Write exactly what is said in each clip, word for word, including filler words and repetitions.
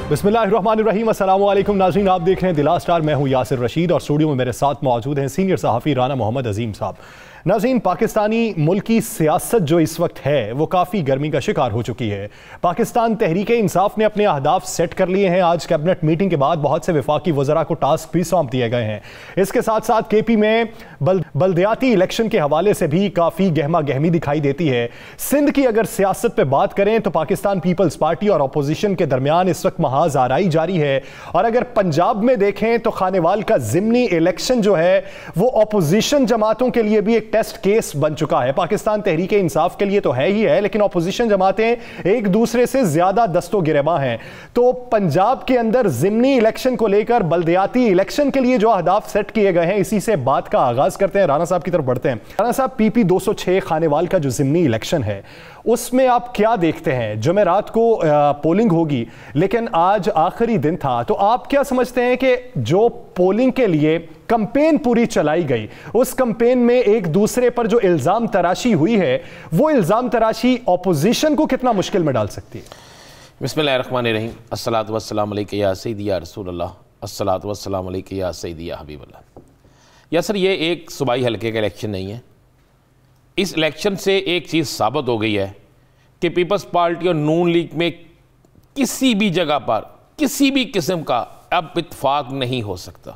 बिस्मिल्लाहिर्रहमानिर्रहीम, अस्सलाम वालेकुम नाज़रीन, आप देख रहे हैं दिला स्टार। मैं हूं यासिर रशीद और स्टूडियो में मेरे साथ मौजूद हैं सीनियर सहाफ़ी राना मोहम्मद अजीम साहब। नाज़रीन, पाकिस्तानी मुल्की सियासत जो इस वक्त है वो काफ़ी गर्मी का शिकार हो चुकी है। पाकिस्तान तहरीक इंसाफ ने अपने अहदाफ सेट कर लिए हैं। आज कैबिनेट मीटिंग के बाद बहुत से वफाकी वज़रा को टास्क भी सौंप दिए गए हैं। इसके साथ साथ के पी में बल, बल्दियाती इलेक्शन के हवाले से भी काफ़ी गहमा गहमी दिखाई देती है। सिंध की अगर सियासत पर बात करें तो पाकिस्तान पीपल्स पार्टी और अपोजिशन के दरमियान इस वक्त महाज आराई जारी है। और अगर पंजाब में देखें तो खानेवाल का ज़िमनी इलेक्शन जो है वो अपोजिशन जमातों के लिए भी एक टेस्ट केस बन चुका है। पाकिस्तान तहरीक इंसाफ के लिए तो है ही है, लेकिन अपोजिशन जमातें एक दूसरे से ज्यादा दस्तो गिरेबां हैं। तो पंजाब के अंदर ज़िमनी इलेक्शन को लेकर बल्दियाती इलेक्शन के लिए जो अहदाफ सेट किए गए हैं, इसी से बात का आगाज करते हैं। राना साहब की तरफ बढ़ते हैं। राना साहब, पीपी दो सौ छह खानेवाल का जो ज़िमनी इलेक्शन है उसमें आप क्या देखते हैं? जुमेरात को पोलिंग होगी, लेकिन आज आखिरी दिन था, तो आप क्या समझते हैं कि जो पोलिंग के लिए कैंपेन पूरी चलाई गई, उस कैंपेन में एक दूसरे पर जो इल्जाम तराशी हुई है, वो इल्जाम तराशी ऑपोजिशन को कितना मुश्किल में डाल सकती है? बिस्मिल्लाहिर्रहमानिर्रहीम, अस्सलातु वस्सलामु अलैका या सय्यदी या रसूलल्लाह, अस्सलातु वस्सलामु अलैका या सय्यदी या हबीबल्लाह। या सर, ये एक सूबाई हल्के का इलेक्शन नहीं है। इस इलेक्शन से एक चीज़ साबित हो गई है कि पीपल्स पार्टी और नून लीग में किसी भी जगह पर किसी भी किस्म का अब इत्तेफाक नहीं हो सकता।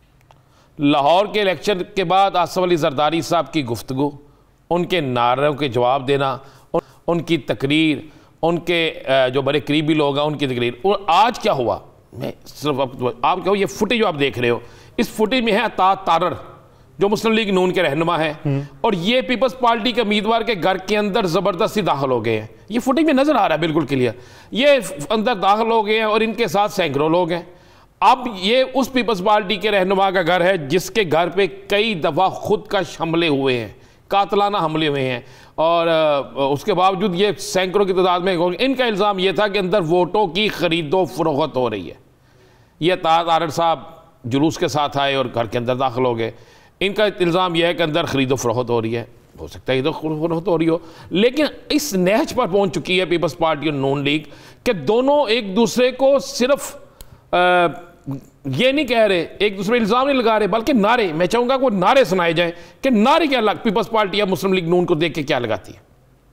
लाहौर के इलेक्शन के बाद आसिफ अली जरदारी साहब की गुफ्तगू, उनके नारों के जवाब देना, उन, उनकी तकरीर, उनके जो बड़े करीबी लोग हैं उनकी तकरीर, और आज क्या हुआ, मैं सिर्फ आप, आप क्या हो, ये फुटेज जो आप देख रहे हो, इस फुटेज में है अता तारर जो मुस्लिम लीग नून के रहनुमा है, और ये पीपल्स पार्टी के उम्मीदवार के घर के अंदर ज़बरदस्ती दाखिल हो गए हैं। ये फुटेज में नज़र आ रहा है बिल्कुल क्लियर। ये अंदर दाखिल हो गए हैं और इनके साथ सैकड़ों लोग हैं। अब ये उस पीपल्स पार्टी के रहनुमा का घर है जिसके घर पे कई दफ़ा खुद का हमले हुए हैं, कातलाना हमले हुए हैं, और उसके बावजूद ये सैकड़ों की तादाद में इनका इल्ज़ाम ये था कि अंदर वोटों की खरीदो फरोख्त हो रही है। ये ताज आरर साहब जुलूस के साथ आए और घर के अंदर दाखिल हो गए। इनका इल्ज़ाम यह है कि अंदर खरीदो फरोख्त हो रही है। हो सकता है इधर फरोख्त हो रही हो, लेकिन इस नहज पर पहुंच चुकी है पीपल्स पार्टी और नून लीग कि दोनों एक दूसरे को सिर्फ आ, ये नहीं कह रहे, एक दूसरे इल्ज़ाम नहीं लगा रहे, बल्कि नारे, मैं चाहूँगा को नारे सुनाए जाए कि नारे क्या लग पीपल्स पार्टी या मुस्लिम लीग नून को देख के क्या लगाती है,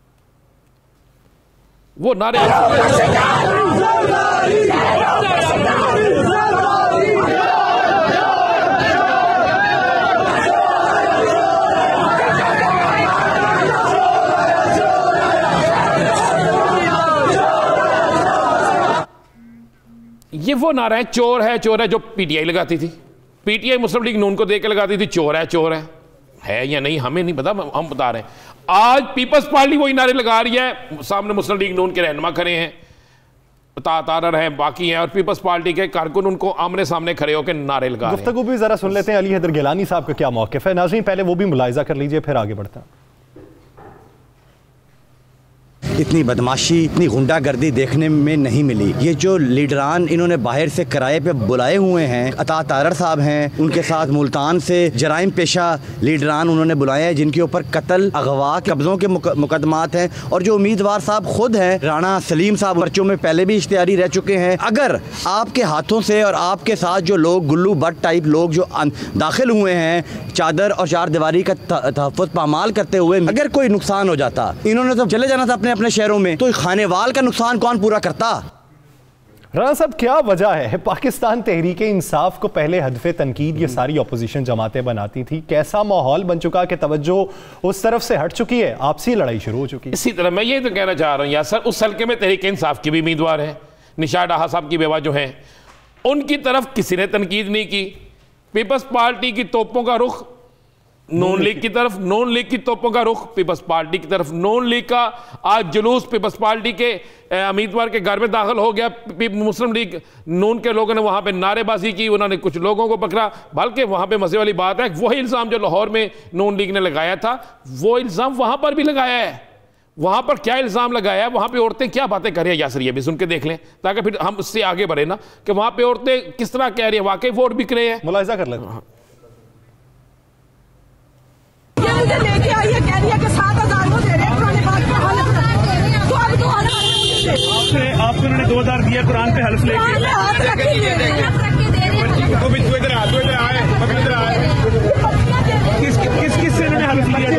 वो नारे। ये वो नारा है, चोर है चोर है, जो पीटीआई लगाती थी। पीटीआई मुस्लिम लीग नून को देख के लगाती थी, चोर है चोर है है या नहीं हमें नहीं पता, हम बता रहे हैं। आज पीपल्स पार्टी वही नारे लगा रही है, सामने मुस्लिम लीग नून के रहनुमा खड़े हैं, तारर हैं, बाकी हैं, और पीपल्स पार्टी के कारकुन उनको आमने सामने खड़े होकर नारे लगा रहे हैं। गुफ्तगू भी जरा सुन लेते हैं। अली हैदर गिलानी साहब का क्या मौक़िफ़ है? नाज़रीन, पहले वो भी मुलाहिज़ा कर लीजिए, फिर आगे बढ़ते हैं। इतनी बदमाशी, इतनी गुंडागर्दी देखने में नहीं मिली। ये जो लीडरान इन्होंने बाहर से किराए पे बुलाए हुए हैं, अता तारर साहब हैं, उनके साथ मुल्तान से जराइम पेशा लीडरान उन्होंने बुलाए हैं जिनके ऊपर कत्ल, अगवा, कब्ज़ों के मुकदमात हैं, और जो उम्मीदवार साहब खुद हैं राना सलीम साहब पर्चों में पहले भी इश्तिहारी रह चुके हैं। अगर आपके हाथों से और आपके साथ जो लोग गुल्लू भट्ट टाइप लोग जो दाखिल हुए हैं चादर और चार दीवारी का तहफ़्फ़ुज़ पामाल करते हुए, अगर कोई नुकसान हो जाता, इन्होंने तो चले जाना था अपने अपने शहरों में, तो खानेवाल का नुकसान कौन पूरा करता? राना साहब, क्या वजह है पाकिस्तान तहरीक इंसाफ को पहले हदफ़े तनकीद ये सारी अपोजिशन जमातें बनाती थी? कैसा माहौल बन चुका कि तवज्जो उस तरफ से हट चुकी है, आपसी लड़ाई शुरू हो चुकी है? इसी तरह मैं ये तो कहना चाह रहा हूँ यार सर, उस हल्के में तहरीक इंसाफ की भी उम्मीदवार है, निशा डाहा साहब की बेवा जो हैं, उनकी तरफ किसी ने तनकीद नहीं की। पीपल्स पार्टी की तोपों का रुख नून लीग की तरफ, नून लीग की तोपों का रुख पीपल्स पार्टी की तरफ। नून लीग का आज जुलूस पीपल्स पार्टी के उम्मीदवार के घर में दाखिल हो गया। मुस्लिम लीग नून के लोगों ने वहां पे नारेबाजी की, उन्होंने कुछ लोगों को पकड़ा, बल्कि वहां पे मजे वाली बात है वही इल्ज़ाम जो लाहौर में नून लीग ने लगाया था, वो इल्ज़ाम वहां पर भी लगाया है। वहां पर क्या इल्ज़ाम लगाया है, वहां पे औरतें क्या बातें कर रही है, यासर ये भी सुन के देख लें, ताकि फिर हम उससे आगे बढ़े ना, कि वहां पे औरतें किस तरह कह रही है, वाकई वोट बिक रहे हैं। मुलाहिजा कर लेते हैं। लेके आई है, कह रही है कि सात हजार वो दे रहे हैं, पुराने बात पे हालत तो अब तो आपने आपको उन्होंने दो हजार दिया है कुरान पे हल्फ लेके। किस किस किस से इन्होंने हल्फ लिया?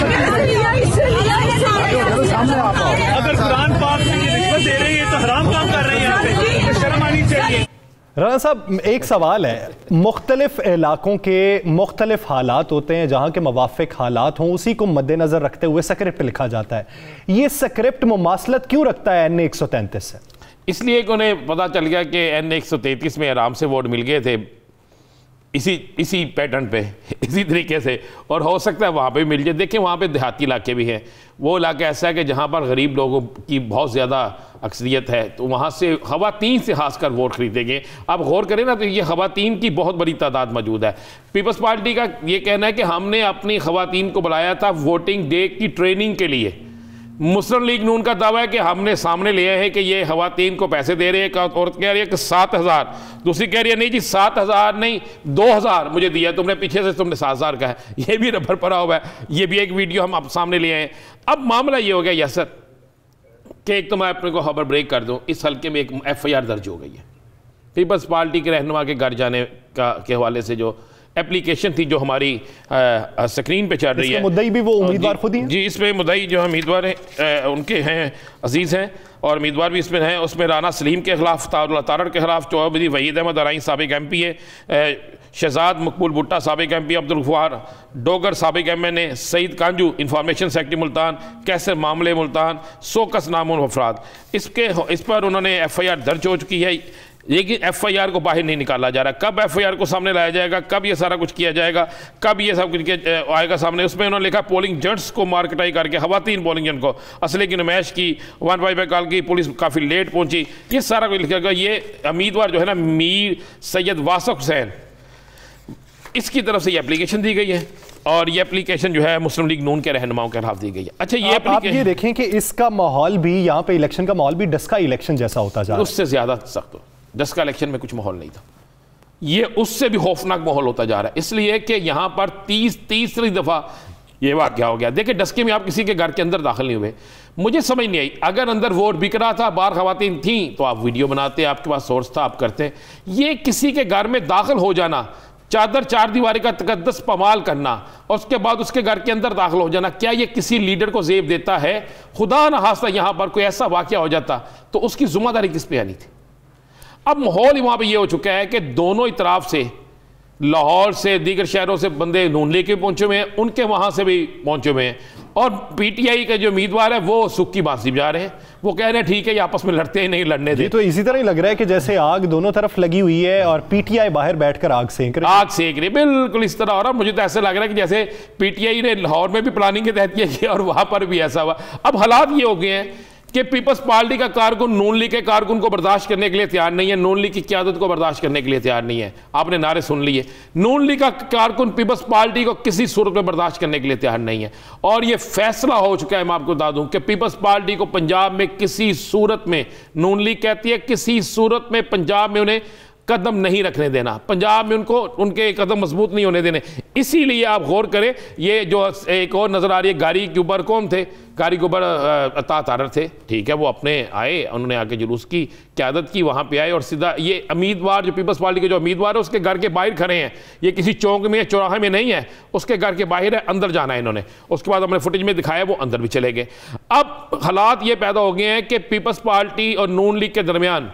अगर कुरान पाक में ये रिश्वत दे रहे हैं तो हराम काम कर रहे हैं, यहाँ पे शर्म आनी चाहिए। राना साहब, एक सवाल है, मुख्तलिफ इलाकों के मुख्तलिफ हालात होते हैं, जहाँ के मवाफिक हालात हों उसी को मद्देनज़र रखते हुए स्क्रिप्ट लिखा जाता है। ये स्क्रिप्ट मुमासलत क्यों रखता है एन ए एक सौ तैंतीस से? इसलिए कि उन्हें पता चल गया कि एन ए एक सौ तैंतीस में आराम से वोट मिल गए थे इसी इसी पैटर्न पे, इसी तरीके से, और हो सकता है वहाँ पे भी मिल जाए। देखिए वहाँ पे देहाती इलाके भी हैं, वो इलाका ऐसा है कि जहाँ पर गरीब लोगों की बहुत ज़्यादा अक्सरियत है, तो वहाँ से ख़वातीन से खासकर वोट खरीदेंगे। आप गौर करें ना, तो ये ख़वातीन की बहुत बड़ी तादाद मौजूद है। पीपल्स पार्टी का ये कहना है कि हमने अपनी ख़वातीन को बुलाया था वोटिंग डे की ट्रेनिंग के लिए। मुस्लिम लीग नून का दावा है कि हमने सामने लिया है कि ये ख़वातीन को पैसे दे रहे हैं। एक औरत कह रही है कि सात हज़ार, दूसरी कह रही है नहीं जी सात हज़ार नहीं दो हज़ार मुझे दिया तुमने, पीछे से तुमने सात हज़ार का है। ये भी रबर पड़ा हुआ है, ये भी एक वीडियो हम आप सामने ले आए। अब मामला ये हो गया यासर कि एक तो मैं अपने को खबर ब्रेक कर दूँ, इस हल्के में एक एफ आई आर दर्ज हो गई है पीपल्स पार्टी के रहनुमा के घर जाने का के हवाले से। जो एप्लीकेशन थी जो हमारी स्क्रीन पे चल रही है, मुद्दई भी वो उम्मीदवार खुद ही जी, इसमें मुद्दई जो उम्मीदवार हैं उनके हैं अजीज़ हैं और उम्मीदवार भी इसमें हैं। उसमें राना सलीम के खिलाफ, तारड़ के खिलाफ चौधरी वहीद अहमद अराई साबिक एम पी है, शहजाद मकबूल भुट्टा साबिक एम पी, अब्दुल गफ्फार डोगर साबिक M N A, Saeed Kanju information secretary Multan, Qaiser मामले मुल्तान, सोकस नामुन अफराद। इसके इस पर उन्होंने एफ आई आर दर्ज हो चुकी है, लेकिन एफ आई आर को बाहर नहीं निकाला जा रहा। कब एफ आई आर को सामने लाया जाएगा, कब ये सारा कुछ किया जाएगा, कब ये सब कुछ आएगा सामने? उसमें उन्होंने लिखा पोलिंग एजेंट्स को मार्केटाई करके खवातीन पोलिंग एजेंट को असले की नुमाइश की, वन फाइव पे कॉल की, पुलिस काफ़ी लेट पहुंची, ये सारा कुछ लिखा गया। ये उम्मीदवार जो है ना मीर सैयद वासफ हुसैन, इसकी तरफ से ये एप्लीकेशन दी गई है और ये एप्लीकेशन जो है मुस्लिम लीग नून के रहनुमाओं के खिलाफ दी गई है। अच्छा, ये आप, आप ये देखें कि इसका माहौल भी यहाँ पे इलेक्शन का माहौल भी डस्का इलेक्शन जैसा होता जा रहा है, उससे ज़्यादा सख्त। डस्का इलेक्शन में कुछ माहौल नहीं था, ये उससे भी खौफनाक माहौल होता जा रहा है, इसलिए कि यहाँ पर तीस तीसरी दफ़ा ये वाक़या हो गया। देखिए डस्के में आप किसी के घर के अंदर दाखिल नहीं हुए, मुझे समझ नहीं आई, अगर अंदर वोट बिक रहा था, बाहर खवातीन थी, तो आप वीडियो बनाते, आपके पास सोर्स था, आप करते। ये किसी के घर में दाखिल हो जाना, चादर चार दीवारी का तकद्दस पमाल करना और उसके बाद उसके घर के अंदर दाखिल हो जाना, क्या ये किसी लीडर को जेब देता है? खुदा न खास्ता यहाँ पर कोई ऐसा वाक़या हो जाता तो उसकी जिम्मेदारी किस पे आनी थी? अब माहौल ही वहाँ पे ये हो चुका है कि दोनों ही तरफ से, लाहौर से, दीगर शहरों से बंदे नून लीग के पहुंचे हुए हैं, उनके वहाँ से भी पहुंचे हुए हैं, और पीटीआई के जो उम्मीदवार है वो सुख की बांसी बजा रहे हैं। वो कह रहे हैं ठीक है, ये आपस में लड़ते ही नहीं, लड़ने दे। तो इसी तरह ही लग रहा है कि जैसे आग दोनों तरफ लगी हुई है और पीटीआई बाहर बैठकर आग सेक रही आग सेक रही बिल्कुल इस तरह हो रहा। मुझे तो ऐसा लग रहा है कि जैसे पीटीआई ने लाहौर में भी प्लानिंग के तहत किया और वहाँ पर भी ऐसा हुआ। अब हालात ये हो गए हैं कि पीपल्स पार्टी का कारकुन नून लीग के कारकुन को बर्दाश्त करने के लिए तैयार नहीं है, नून लीग की क़यादत को बर्दाश्त करने के लिए तैयार नहीं है। आपने नारे सुन लिए, नून लीग का कारकुन पीपल्स पार्टी को किसी सूरत में बर्दाश्त करने के लिए तैयार नहीं है। और यह फैसला हो चुका है, मैं आपको बता दूं कि पीपल्स पार्टी को पंजाब में किसी सूरत में, नून लीग कहती है किसी सूरत में पंजाब में उन्हें कदम नहीं रखने देना, पंजाब में उनको उनके कदम मजबूत नहीं होने देने। इसीलिए आप गौर करें, ये जो एक और नजर आ रही है, गाड़ी के ऊपर कौन थे? गाड़ी के ऊपर अता तारड़ थे, ठीक है, वो अपने आए, उन्होंने आके जुलूस की क़यादत की, वहाँ पे आए और सीधा ये उम्मीदवार जो पीपल्स पार्टी के जो उम्मीदवार है उसके घर के बाहर खड़े हैं। ये किसी चौक में, चौराहे में नहीं है, उसके घर के बाहर है, अंदर जाना है इन्होंने। उसके बाद हमने फुटेज में दिखाया, वो अंदर भी चले गए। अब हालात ये पैदा हो गए हैं कि पीपल्स पार्टी और नून लीग के दरमियान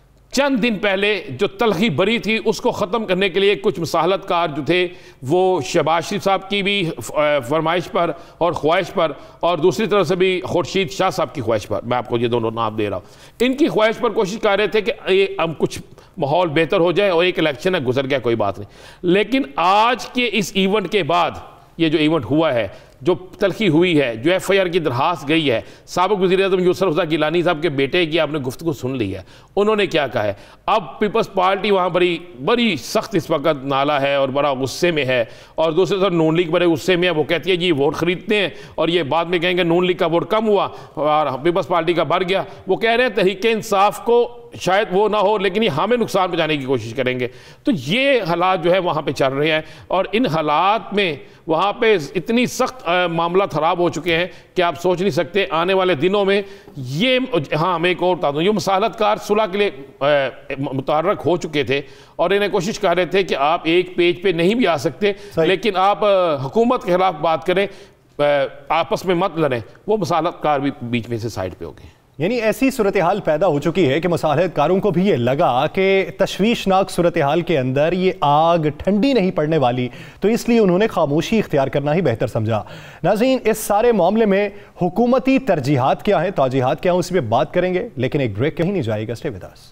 चंद दिन पहले जो तलखी बरी थी उसको ख़त्म करने के लिए कुछ मुसाहलतकार जो थे वो शहबाज शरीफ साहब की भी फरमाइश पर और ख्वाहिश पर, और दूसरी तरफ से भी खुर्शीद शाह साहब की ख्वाहिश पर, मैं आपको ये दोनों नाम दे रहा हूँ, इनकी ख्वाहिश पर कोशिश कर रहे थे कि ये अब कुछ माहौल बेहतर हो जाए और एक इलेक्शन है, गुजर गया, कोई बात नहीं। लेकिन आज के इस इवेंट के बाद, ये जो इवेंट हुआ है, जो तलखी हुई है, जो एफ आई आर की दरखास्त गई है, साबिक़ वज़ीर आज़म यूसुफ रज़ा गिलानी साहब के बेटे की आपने गुफ्तगू सुन ली है, उन्होंने क्या कहा है। अब पीपल्स पार्टी वहाँ बड़ी बड़ी सख्त इस वक्त नाला है और बड़ा गुस्से में है, और दूसरी तरफ नून लीग बड़े गुस्से में है। वो कहती है जी वोट खरीदते हैं और ये बाद में कहेंगे नून लीग का वोट कम हुआ और पीपल्स पार्टी का बढ़ गया। वो कह रहे हैं तहरीक इंसाफ को शायद वो ना हो, लेकिन ये हमें नुकसान पहुंचाने की कोशिश करेंगे। तो ये हालात जो है वहाँ पे चल रहे हैं, और इन हालात में वहाँ पे इतनी सख्त मामला ख़राब हो चुके हैं कि आप सोच नहीं सकते आने वाले दिनों में ये। हाँ, मैं एक और बता दूँ, ये मसालतकार सुलह के लिए मुतहर्रक हो चुके थे और इन्हें कोशिश कर रहे थे कि आप एक पेज पे नहीं भी आ सकते, लेकिन आप हुकूमत के खिलाफ बात करें, आपस में मत लड़ें। वो मसालतकार भी बीच में से साइड पे हो गए। यानी ऐसी सूरत हाल पैदा हो चुकी है कि मसालतकारों को भी ये लगा कि तशवीशनाक सूरत हाल के अंदर ये आग ठंडी नहीं पड़ने वाली, तो इसलिए उन्होंने खामोशी इख्तियार करना ही बेहतर समझा। नाज़रीन, इस सारे मामले में हुकूमती तरजीहात क्या हैं, तौजीहात क्या हैं, उस पर बात करेंगे, लेकिन एक ब्रेक कहीं नहीं जाएगा। Stay with us.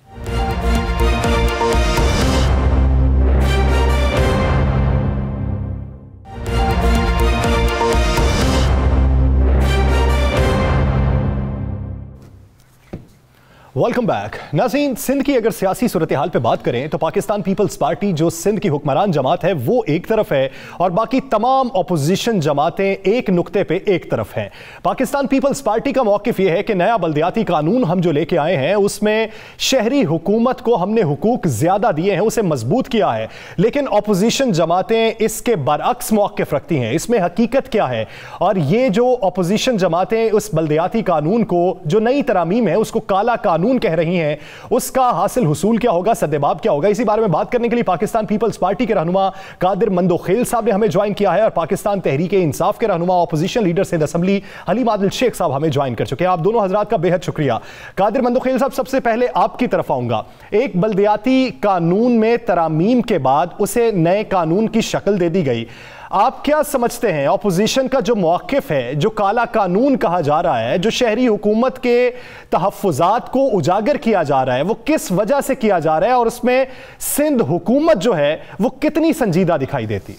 Welcome back. नाज़रीन, सिंध की अगर सियासी सूरत हाल पे बात करें तो पाकिस्तान पीपल्स पार्टी जो सिंध की हुक्मरान जमात है वो एक तरफ है और बाकी तमाम अपोजिशन जमातें एक नुक्ते पे एक तरफ हैं। पाकिस्तान पीपल्स पार्टी का मौक़िफ़ ये है कि नया बल्दियाती कानून हम जो लेके आए हैं उसमें शहरी हुकूमत को हमने हुकूक ज़्यादा दिए हैं, उसे मजबूत किया है, लेकिन अपोजिशन जमातें इसके बरअक्स मौक़िफ़ रखती हैं। इसमें हकीकत क्या है, और ये जो अपोजिशन जमातें उस बल्दियाती कानून को जो नई तरामीम है उसको काला कानून कह रही हैं, उसका हासिल हुसूल क्या होगा, सद्देबाब क्या होगा, इसी बारे में बात करने के लिए पाकिस्तान पीपल्स पार्टी के रहनुमा कादिर मंदोखेल साहब ने हमें ज्वाइन किया है और पाकिस्तान तहरीक इंसाफ के रहनुमा opposition leader Sindh assembly Haleem Adil Sheikh sahab हमें ज्वाइन कर चुके हैं। आप दोनों हजरात का बेहद शुक्रिया। कादिर मंदोखेल साहब, सबसे पहले आपकी तरफ आऊंगा। एक बल्दियाती कानून में तरामीम के बाद उसे नए कानून की शक्ल दे दी गई, आप क्या समझते हैं अपोजिशन का जो मौक़िफ़ है, जो काला कानून कहा जा रहा है, जो शहरी हुकूमत के तहफ़्फ़ुज़ात को उजागर किया जा रहा है, वो किस वजह से किया जा रहा है और उसमें सिंध हुकूमत जो है वो कितनी संजीदा दिखाई देती?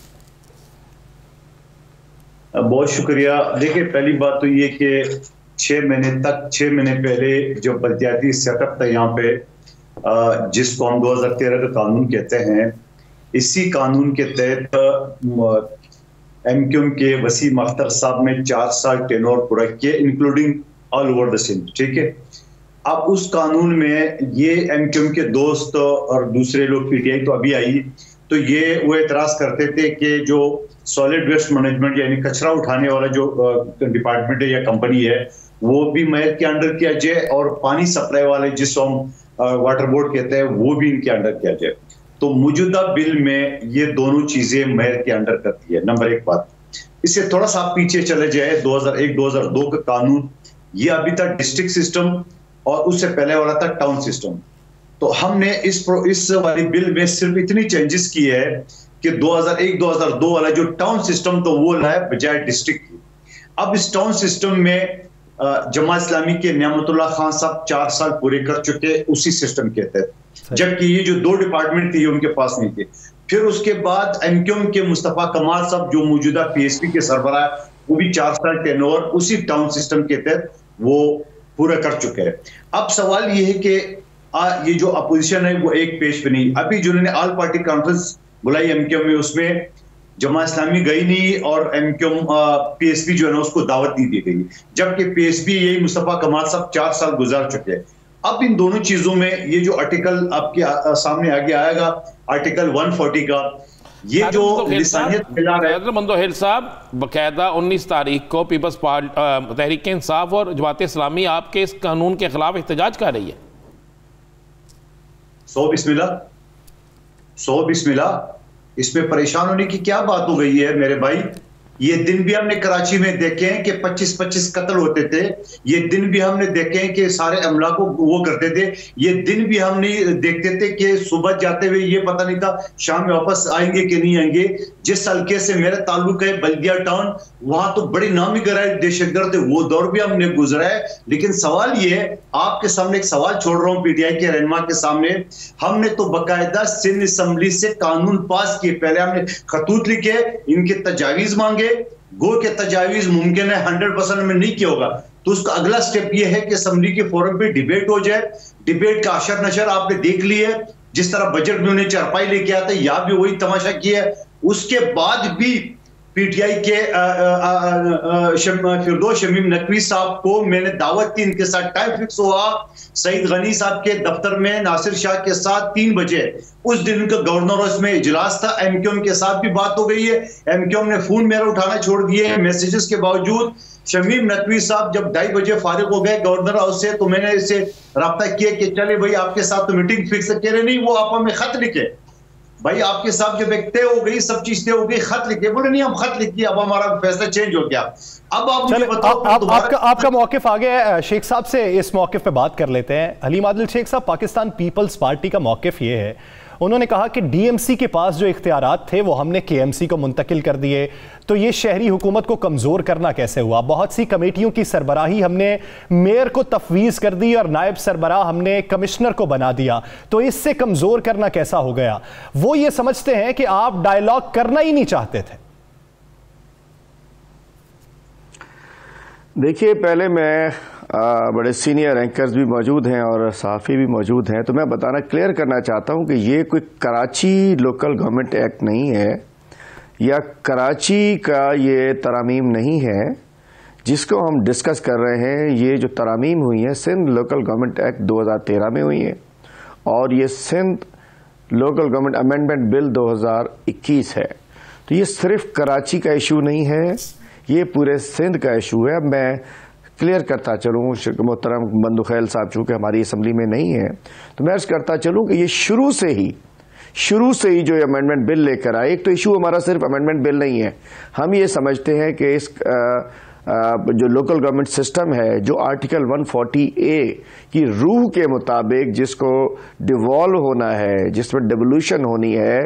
बहुत शुक्रिया। देखिए, पहली बात तो ये कि छः महीने तक छः महीने पहले जो बल्दियाती सेटअप था यहाँ पे, जिसको हम दो हज़ार तेरह का कानून कहते हैं, इसी कानून के तहत एमक्यूएम के वसीम अख्तर साहब ने चार साल टेनोर पूरा किए, including all over the Sindh. ठीक है, अब उस कानून में ये एमक्यूएम के दोस्त और दूसरे लोग, पीटीआई तो अभी आई, तो ये वो एतराज करते थे कि जो सॉलिड वेस्ट मैनेजमेंट यानी कचरा उठाने वाला जो डिपार्टमेंट है या कंपनी है वो भी महल के अंडर किया जाए, और पानी सप्लाई वाले जिसको हम वाटर बोर्ड कहते हैं वो भी इनके अंडर किया जाए। तो मौजूदा बिल में ये दोनों चीजें महल के अंडर करती है, नंबर एक बात। इससे थोड़ा सा पीछे चले जाए, दो हज़ार एक दो हज़ार दो का कानून, ये अभी था डिस्ट्रिक्ट सिस्टम और उससे पहले वाला था टाउन सिस्टम। तो हमने इस प्रो, इस वाली बिल में सिर्फ इतनी चेंजेस की है कि दो हज़ार एक दो हज़ार दो वाला जो टाउन सिस्टम तो वो लाया बजाय डिस्ट्रिक्ट की। अब इस टाउन सिस्टम में जमा इस्लामी के नियामतुल्लाह खान साहब चार साल पूरे कर चुके उसी सिस्टम के तहत, जबकि ये जो दो डिपार्टमेंट थी उनके पास नहीं थे। फिर उसके बाद एमक्यूएम के मुस्तफा कमाल साहब जो मौजूदा पीएसपी के सरबराह, वो भी चार साल टेनोर उसी टाउन सिस्टम के तहत वो पूरा कर चुके हैं। अब सवाल ये है कि आ, ये जो अपोजिशन है वो एक पेज पे नहीं। अभी जिन्होंने ऑल पार्टी कॉन्फ्रेंस बुलाई एमक्यूएम में, उसमें जमा इस्लामी गई नहीं और एमक्यूएम पीएसपी जो है ना उसको दावत नहीं दी गई, जबकि पीएसपी यही मुस्तफा कमाल साहब चार साल गुजार चुके हैं। अब इन दोनों चीजों में ये जो आर्टिकल आपके आ, सामने आगे आएगा, आर्टिकल एक सौ चालीस का, ये जो लिसानियत फैला रहा है। मंदोहेल साहब, बकायदा उन्नीस तारीख को पीपल्स पार्टी तहरीक इंसाफ और जमात इस्लामी आपके इस कानून के खिलाफ एहतजाज कर रही है। सौ बिस्मिल्लाह, सौ बिस्मिल्लाह, इसमें परेशान होने की क्या बात हो गई है मेरे भाई। ये दिन भी हमने कराची में देखे हैं कि पच्चीस पच्चीस कत्ल होते थे। ये दिन भी हमने देखे हैं कि सारे अमला को वो करते थे। ये दिन भी हमने देखते थे कि सुबह जाते हुए ये पता नहीं था शाम में वापस आएंगे कि नहीं आएंगे। जिस हल्के से मेरा ताल्लुक है बल्दिया टाउन, वहां तो बड़ी नामी गैर दहशतगर्द थे, वो दौर भी हमने गुजरा है। लेकिन सवाल ये है, आपके सामने एक सवाल छोड़ रहा हूं पीटीआई के रहनुमा के सामने, हमने तो बाकायदा सिंध असेंबली से कानून पास किए, पहले हमने खतूत लिखे, इनके तजावीज मांगे, गो के तजावीज मुमकिन है हंड्रेड परसेंट में नहीं किया होगा, तो उसका अगला स्टेप यह है कि असेंबली के फोरम पे डिबेट हो जाए। डिबेट का अशर नशर आपने देख लिया है, जिस तरह बजट में उन्हें चारपाई लेके आते, या भी वही तमाशा किया है। उसके बाद भी पीटीआई के फिरदौस शमीम नकवी साहब को मैंने दावत दी, इनके साथ टाइम फिक्स हुआ सईद गनी साहब के दफ्तर में नासिर शाह के साथ तीन बजे। उस दिन उनका गवर्नर हाउस में इजलास था, एमक्यूएम के साथ भी बात हो गई है, एमक्यूएम ने फोन मेरा उठाना छोड़ दिए मैसेजेस के बावजूद। शमीम नकवी साहब जब ढाई बजे फारिग हो गए गवर्नर हाउस से तो मैंने इससे रब्ता किया कि चले भाई आपके साथ तो मीटिंग फिक्स है। कह रहे नहीं, वो आप हमें खत लिखे, भाई आपके साथ जब एक तय हो गई, सब चीज तय हो गई, खत लिखे। बोले नहीं हम खत लिखिए, अब हमारा फैसला चेंज हो गया। अब आप मुझे बताओ, आप, आप, आपका आपका मौकिफ आ गया है। शेख साहब से इस मौकिफ पे बात कर लेते हैं। हलीम आदिल शेख साहब, पाकिस्तान पीपल्स पार्टी का मौकिफ ये है, उन्होंने कहा कि डीएमसी के पास जो इख्तियारात थे वो हमने केएमसी को मुंतकिल कर दिए, तो ये शहरी हुकूमत को कमज़ोर करना कैसे हुआ? बहुत सी कमेटियों की सरबराही हमने मेयर को तफवीज़ कर दी और नायब सरबराह हमने कमिश्नर को बना दिया, तो इससे कमज़ोर करना कैसा हो गया? वो ये समझते हैं कि आप डायलॉग करना ही नहीं चाहते थे। देखिए, पहले मैं आ, बड़े सीनियर एंकर्स भी मौजूद हैं और सहाफ़ी भी मौजूद हैं, तो मैं बताना क्लियर करना चाहता हूं कि ये कोई कराची लोकल गवर्नमेंट एक्ट नहीं है या कराची का ये तरामीम नहीं है जिसको हम डिस्कस कर रहे हैं। ये जो तरामीम हुई हैं सिंध लोकल गवर्नमेंट एक्ट दो हज़ार तेरह में हुई हैं और ये Sindh local government amendment bill दो हज़ार इक्कीस है। तो ये सिर्फ कराची का इशू नहीं है, ये पूरे सिंध का इशू है। अब मैं क्लियर करता चलूँ, मोहतरम बंदुखैल साहब चूँकि हमारी असम्बली में नहीं है, तो मैं अर्ज करता चलूँ कि ये शुरू से ही शुरू से ही जो अमेंडमेंट बिल लेकर आए, एक तो इशू हमारा सिर्फ अमेंडमेंट बिल नहीं है, हम ये समझते हैं कि इस आ, आ, जो लोकल गवर्नमेंट सिस्टम है, जो आर्टिकल एक सौ चालीस ए की रूह के मुताबिक जिसको डिवॉल्व होना है, जिसमें डिवोल्यूशन होनी है,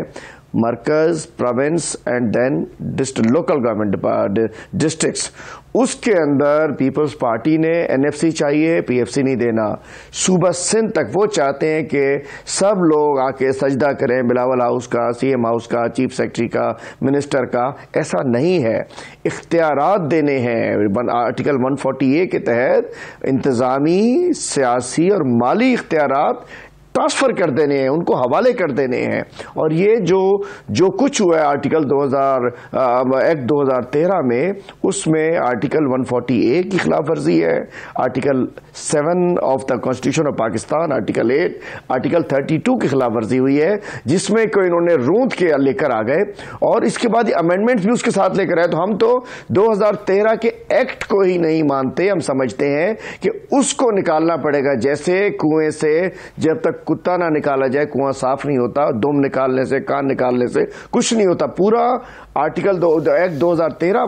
मरकज, province and then district local government districts, उसके अंदर पीपल्स पार्टी ने एनएफसी चाहिए, पीएफसी नहीं देना। सूबा सिंध तक वो चाहते हैं कि सब लोग आके सजदा करें, बिलावल हाउस का, सीएम हाउस का, चीफ सेक्रेटरी का, मिनिस्टर का। ऐसा नहीं है, इख्तियारात देने हैं। आर्टिकल एक सौ चालीस ए के तहत इंतजामी, सियासी और माली इख्तियारात ट्रांसफर कर देने हैं, उनको हवाले कर देने हैं। और ये जो जो कुछ हुआ है आर्टिकल दो हज़ार एक्ट दो हज़ार तेरह में, उसमें आर्टिकल एक सौ चालीस ए की खिलाफ वर्जी है, आर्टिकल सात of the constitution of Pakistan, article आठ, आर्टिकल बत्तीस की खिलाफ वर्जी हुई है, जिसमें को इन्होंने रूंध के लेकर आ गए और इसके बाद अमेंडमेंट भी उसके साथ लेकर आए। तो हम तो दो हज़ार तेरह के एक्ट को ही नहीं मानते, हम समझते हैं कि उसको निकालना पड़ेगा। जैसे कुएं से जब तक कुत्ता ना निकाला जाए कुआं साफ नहीं होता, दुम निकालने से, कान निकालने से कुछ नहीं होता। पूरा आर्टिकल दो एक्ट दो हज़ार तेरह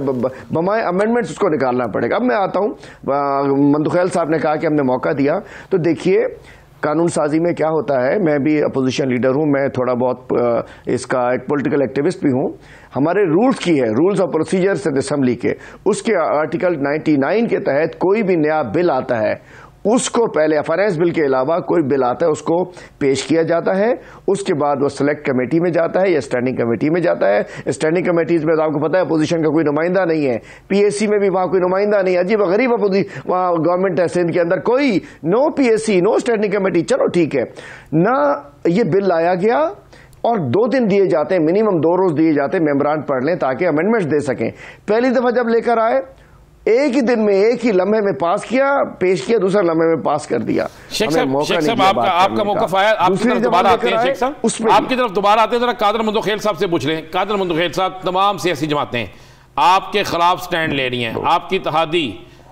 बमाए अमेंडमेंट्स उसको निकालना पड़ेगा। अब मैं आता हूं, मंदुखैल साहब ने कहा कि हमने मौका दिया, तो देखिए कानून साजी में क्या होता है। मैं भी अपोजिशन लीडर हूं, मैं थोड़ा बहुत इसका एक पॉलिटिकल एक्टिविस्ट भी हूं। हमारे रूल्स की है, रूल्स ऑफ प्रोसीजर्स असेंबली के, उसके आर्टिकल निन्यानवे के तहत कोई भी नया बिल आता है उसको पहले फाइनेंस बिल के अलावा कोई बिल आता है उसको पेश किया जाता है, उसके बाद वो सिलेक्ट कमेटी में जाता है या स्टैंडिंग कमेटी में जाता है। स्टैंडिंग कमेटीज में तो आपको पता है अपोजिशन का कोई नुमाइंदा नहीं है, पीएससी में भी वहां कोई नुमाइंदा नहीं है, अजीब गरीब वहां गवर्नमेंट है सिंध के अंदर, कोई no PSC no standing committee. चलो ठीक है ना, ये बिल लाया गया और दो दिन दिए जाते हैं, मिनिमम दो रोज दिए जाते हैं, मेंबरान पढ़ लें ताकि अमेंडमेंट्स दे सकें। पहली दफा जब लेकर आए एक ही दिन में, एक ही लम्हे में पास किया, पेश किया, दूसरे लम्हे में पास कर दिया। शेख साहब, शेख साहब आपका आपका मौका आया, आपकी तरफ दोबारा आते हैं। शेख साहब आपकी तरफ दोबारा आते हैं, जरा कादर मंदुखैल साहब से पूछ लें। कादर मंदुखैल साहब, तमाम सियासी जमातें आपके खिलाफ स्टैंड ले रही हैं, आपकी इत्तेहादी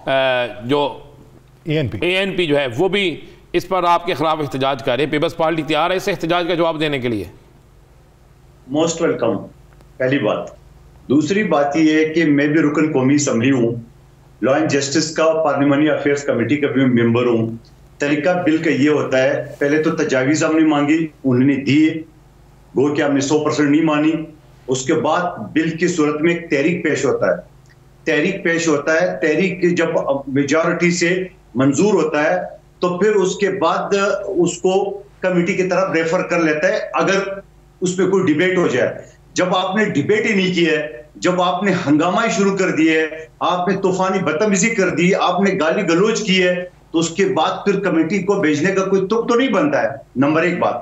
जो एएनपी एएनपी जो है वो भी इस पर आपके खिलाफ एहतजाज कर रहे हैं। पीपल्स पार्टी तैयार है इस एहतजाज का जवाब देने के लिए? मोस्ट वेलकम, पहली बात। दूसरी बात यह है कि मैं भी रुकन कौमी असम्बली हूं, लॉ एंड जस्टिस का पार्लियामेंट्री अफेयर्स कमेटी का भी मेंबर हूं। तरीका बिल का ये होता है, पहले तो तजावीज हमने मांगी, उन्होंने दिए, गो कि हमने सौ परसेंट नहीं मानी। उसके बाद बिल की सूरत में एक तहरीक पेश होता है, तहरीक पेश होता है, तहरीक जब मेजॉरिटी से मंजूर होता है तो फिर उसके बाद उसको कमेटी की तरफ रेफर कर लेता है अगर उस पर कोई डिबेट हो जाए। जब आपने डिबेट ही नहीं किया है, जब आपने हंगामा ही शुरू कर दिया है, आपने तूफानी बदतमीजी कर दी, आपने गाली गलोच की है, तो उसके बाद फिर कमेटी को भेजने का कोई तुक तो नहीं बनता है। नंबर एक बात।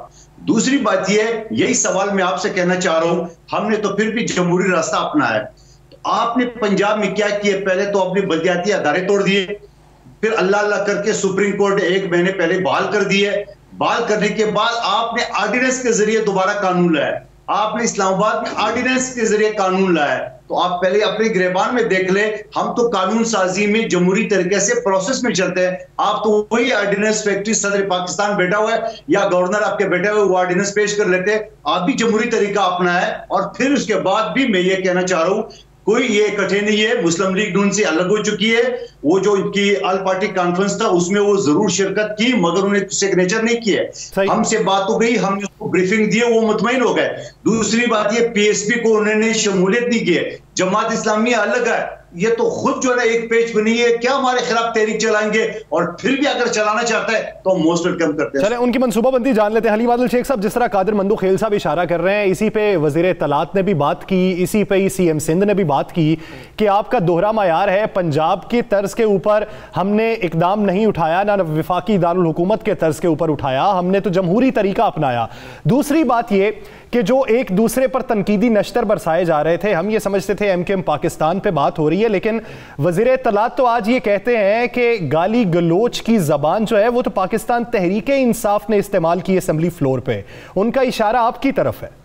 दूसरी बात यह, यही सवाल मैं आपसे कहना चाह रहा हूं, हमने तो फिर भी जमहूरी रास्ता अपनाया है। तो आपने पंजाब में क्या किया, पहले तो अपने बलदियाती अदारे तोड़ दिए, फिर अल्लाह अल्लाह करके सुप्रीम कोर्ट एक महीने पहले बहाल कर दिए। बहाल करने के बाद आपने ऑर्डिनेंस के जरिए दोबारा कानून लाया, आपने इस्लामाबाद में ऑर्डिनेंस के जरिए कानून लाया। तो आप पहले अपने गिरबान में देख ले, हम तो कानून साजी में जमहूरी तरीके से प्रोसेस में चलते हैं। आप तो वही ऑर्डिनेंस फैक्ट्री सदर पाकिस्तान बैठा हुआ है या गवर्नर आपके बैठे हुए वो ऑर्डिनेंस पेश कर लेते हैं। आप भी जमहूरी तरीका अपनाया है और फिर उसके बाद भी मैं ये कहना चाह रहा हूं, कोई ये इकट्ठे नहीं है। मुस्लिम लीग नून से अलग हो चुकी है। वो जो इनकी ऑल पार्टी कॉन्फ्रेंस था उसमें वो जरूर शिरकत की, मगर उन्हें सिग्नेचर नहीं किया। हमसे बात हो गई, हमने उसको ब्रीफिंग दी, वो मुतमईन हो गए। दूसरी बात ये, पीएसपी को उन्होंने शमूलियत नहीं की। जमात इस्लामी अलग है, ये तो खुद जो है एक पेज बनी है, क्या हमारे खिलाफ तहरीक चलाएंगे, और फिर भी अगर चलाना चाहता है तो हम मोस्ट वेलकम करते हैं। चले उनकी मनसूबाबंदी जान लेते हैं। हलीम आदिल शेख साहब, जिस तरह कादिर मंदू खेल साहब इशारा कर रहे हैं, इसी पे वजीर तलात ने भी बात की, इसी पे ही सीएम सिंध ने भी बात की कि आपका दोहरा मायार है, पंजाब की तर्ज के ऊपर हमने इकदाम नहीं उठाया, ना विफाकी दारुल हुकूमत के तर्ज के ऊपर उठाया, हमने तो जमहूरी तरीका अपनाया। दूसरी बात ये कि जो एक दूसरे पर तनकीदी नश्तर बरसाए जा रहे थे, हम ये समझते थे एम के एम पाकिस्तान पे बात हो रही है, लेकिन वज़ीर तलात तो आज ये कहते हैं कि गाली गलोच की जबान जो है वो तो पाकिस्तान तहरीक इंसाफ ने इस्तेमाल की असेंबली फ्लोर पे। उनका इशारा आपकी तरफ है।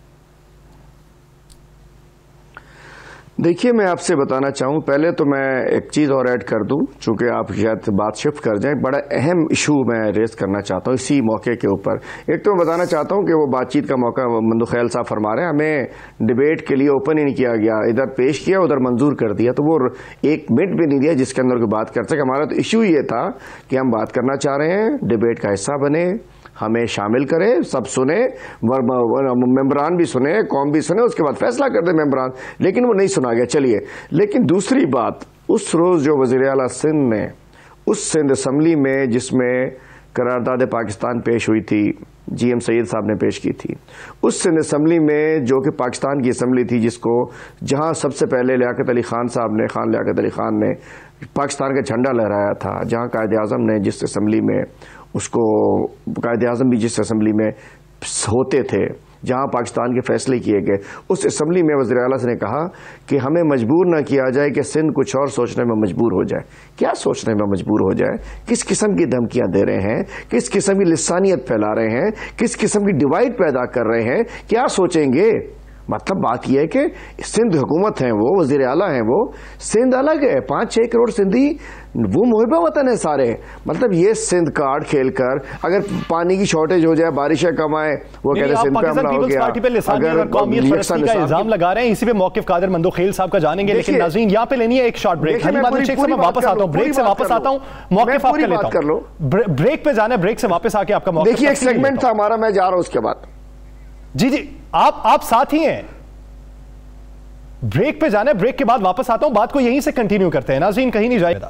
देखिए, मैं आपसे बताना चाहूँ, पहले तो मैं एक चीज़ और ऐड कर दूँ, चूँकि आप शायद बात शिफ्ट कर जाएं। बड़ा अहम इशू मैं रेस करना चाहता हूँ इसी मौके के ऊपर। एक तो मैं बताना चाहता हूँ कि वो बातचीत का मौका मंदू खैल साहब फरमा रहे हैं, हमें डिबेट के लिए ओपन ही नहीं किया गया, इधर पेश किया उधर मंजूर कर दिया, तो वो एक मिनट भी नहीं दिया जिसके अंदर कोई बात कर सके। हमारा तो इशू ये था कि हम बात करना चाह रहे हैं, डिबेट का हिस्सा बने, हमें शामिल करें, सब सुने, मेंबरान भी सुने, कौम भी सुने, उसके बाद फैसला कर दे मेंबरान, लेकिन वो नहीं सुना गया। चलिए, लेकिन दूसरी बात, उस रोज जो वज़ीर आला सिंध ने उस सिंध असम्बली में जिसमें करारदाद पाकिस्तान पेश हुई थी, जी एम सईद साहब ने पेश की थी, उस सिंध असम्बली में जो कि पाकिस्तान की असम्बली थी, जिसको जहां सबसे पहले लियाकत अली खान साहब ने, खान लियाकत अली खान ने पाकिस्तान का झंडा लहराया था, जहां कायद आज़म ने जिस असम्बली में उसको, कायद आज़म भी जिस असम्बली में होते थे, जहां पाकिस्तान के फैसले किए गए, उस असम्बली में वज़ीर आला ने कहा कि हमें मजबूर ना किया जाए कि सिंध कुछ और सोचने में मजबूर हो जाए। क्या सोचने में मजबूर हो जाए? किस किस्म की धमकियां दे रहे हैं, किस किस्म की लिसानियत फैला रहे हैं, किस किस्म की डिवाइड पैदा कर रहे हैं, क्या सोचेंगे? मतलब बात यह है कि सिंध हुकूमत है, वो वज़ीर आला हैं, वो सिंध अलग है, पाँच छः करोड़ सिंधी वो मुहिबा वतन है सारे। मतलब ये सिंध कार्ड खेलकर अगर पानी की शॉर्टेज हो जाए, बारिशें कम आए, वो कहते हैं सिंध पे हमला हो गया, अगर कौमियत का इल्जाम लगा रहे हैं। इसी पे मौकिफ कादिर मंदू खेल साहब का जानेंगे, लेकिन नाज़रीन यहाँ पे लेनी है एक शॉर्ट ब्रेक। हलीम आदिल शेख साहब, मैं वापस आता हूँ, ब्रेक से वापस आता हूँ, मौकिफ आपका लेता हूँ, ब्रेक पे जाना है, ब्रेक से वापस आके आपका मौकिफ। देखिए, एक सेगमेंट था हमारा, मैं जा रहा हूँ उसके बाद। जी जी, आप आप साथ ही हैं, ब्रेक पे जाना है, ब्रेक के बाद वापस आता हूं, बात को यहीं से कंटिन्यू करते हैं। नाज़रीन कहीं नहीं जाए।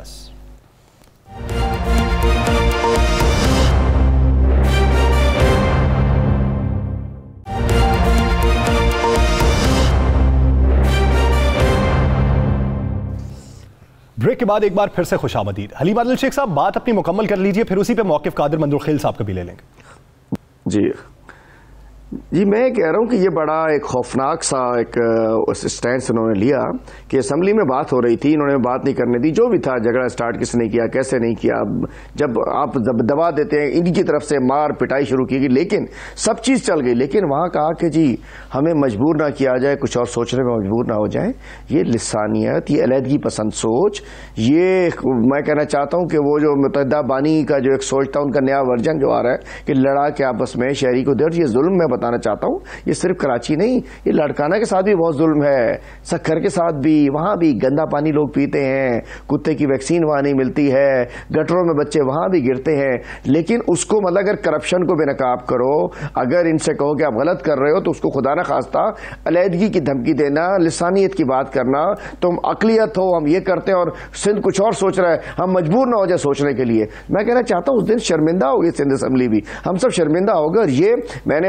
ब्रेक के बाद एक बार फिर से खुशामदीद। हलीम आदिल शेख साहब, बात अपनी मुकम्मल कर लीजिए, फिर उसी पे मौकिफ कादिर मंदू खेल साहब का भी ले लेंगे। जी जी, मैं कह रहा हूं कि ये बड़ा एक खौफनाक सा एक स्टैंड उन्होंने लिया कि असेंबली में बात हो रही थी, इन्होंने बात नहीं करने दी, जो भी था, झगड़ा स्टार्ट किसने किया, कैसे नहीं किया, जब आप जब दबा देते हैं, इनकी तरफ से मार पिटाई शुरू की गई, लेकिन सब चीज़ चल गई। लेकिन वहाँ कहा कि जी हमें मजबूर ना किया जाए, कुछ और सोचने में मजबूर ना हो जाए। ये लिसानियत, ये अलहदगी पसंद सोच, ये मैं कहना चाहता हूँ कि वो जो मुत्तहिदा बानी का जो एक सोच था, उनका नया वर्जन जो आ रहा है कि लड़ा के आपस में शहरी को दे, ये जुल्म मैं बताना चाहता हूं। ये सिर्फ कराची नहीं, ये लड़काना के साथ भी बहुत जुल्म है, सक्खर के साथ भी, वहां भी गंदा पानी लोग पीते हैं, कुत्ते की वैक्सीन वहां नहीं मिलती है, गटरों में बच्चे वहां भी गिरते हैं। लेकिन उसको मतलब अगर करप्शन को बेनकाब करो, अगर इनसे कहो कि आप गलत कर रहे हो, तो उसको खुदा न खास्ता अलहदगी की धमकी देना, लिसानियत की बात करना, तुम अकलियत हो, हम ये करते हैं और सिंध कुछ और सोच रहा है, हम मजबूर ना हो जाए सोचने के लिए। मैं कहना चाहता हूं उस दिन शर्मिंदा होगी सिंध असम्बली भी, हम सब शर्मिंदा होगा। और ये मैंने प्राइम मिनिस्टर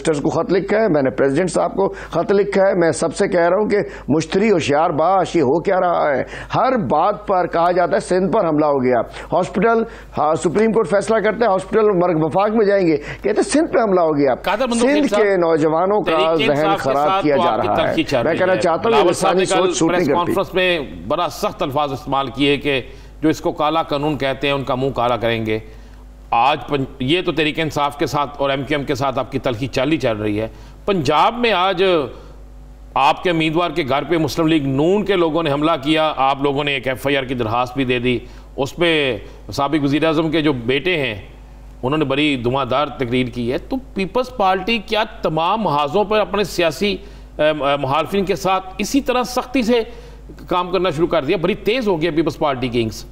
मिनिस्टर्स को खत लिखा है, मैंने प्रेसिडेंट साहब को खत लिखा है। मैं सबसे कह रहा हूं कि मुश्तरी होशियार बाश, ये हो क्या रहा है? हर बात पर कहा जाता है सिंध पर हमला हो गया, हॉस्पिटल हाँ, सुप्रीम कोर्ट फैसला करता है हॉस्पिटल मर्ग वफाक में जाएंगे, कहते सिंध पे हमला हो गया। सिंध के नौजवानों का जहन खराब किया जा रहा है। मैं कहना चाहता हूँ इंसानी सोच सूट नहीं करती। कॉन्फ्रेंस में बड़ा सख्त अल्फाज इस्तेमाल किए कि जो इसको काला कानून कहते हैं उनका मुंह काला करेंगे। आज ये तो तहरीक इंसाफ के साथ और एम क्यू एम के साथ आपकी तलखी चाली चल रही है। पंजाब में आज आपके उम्मीदवार के घर पे मुस्लिम लीग नून के लोगों ने हमला किया, आप लोगों ने एक एफ आई आर की दरखास्त भी दे दी, उस पर साबिक वज़ीर आज़म के जो बेटे हैं उन्होंने बड़ी धुआंधार तकरीर की है। तो पीपल्स पार्टी क्या तमाम महाजों पर अपने सियासी मुखालफिन के साथ इसी तरह सख्ती से काम करना शुरू कर दिया? बड़ी तेज हो गया पीपल्स पार्टी की इंक्स।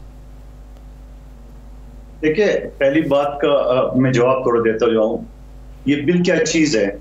देखिए, पहली बात का आ, मैं जवाब थोड़ा देता जाऊं। ये बिल क्या चीज है?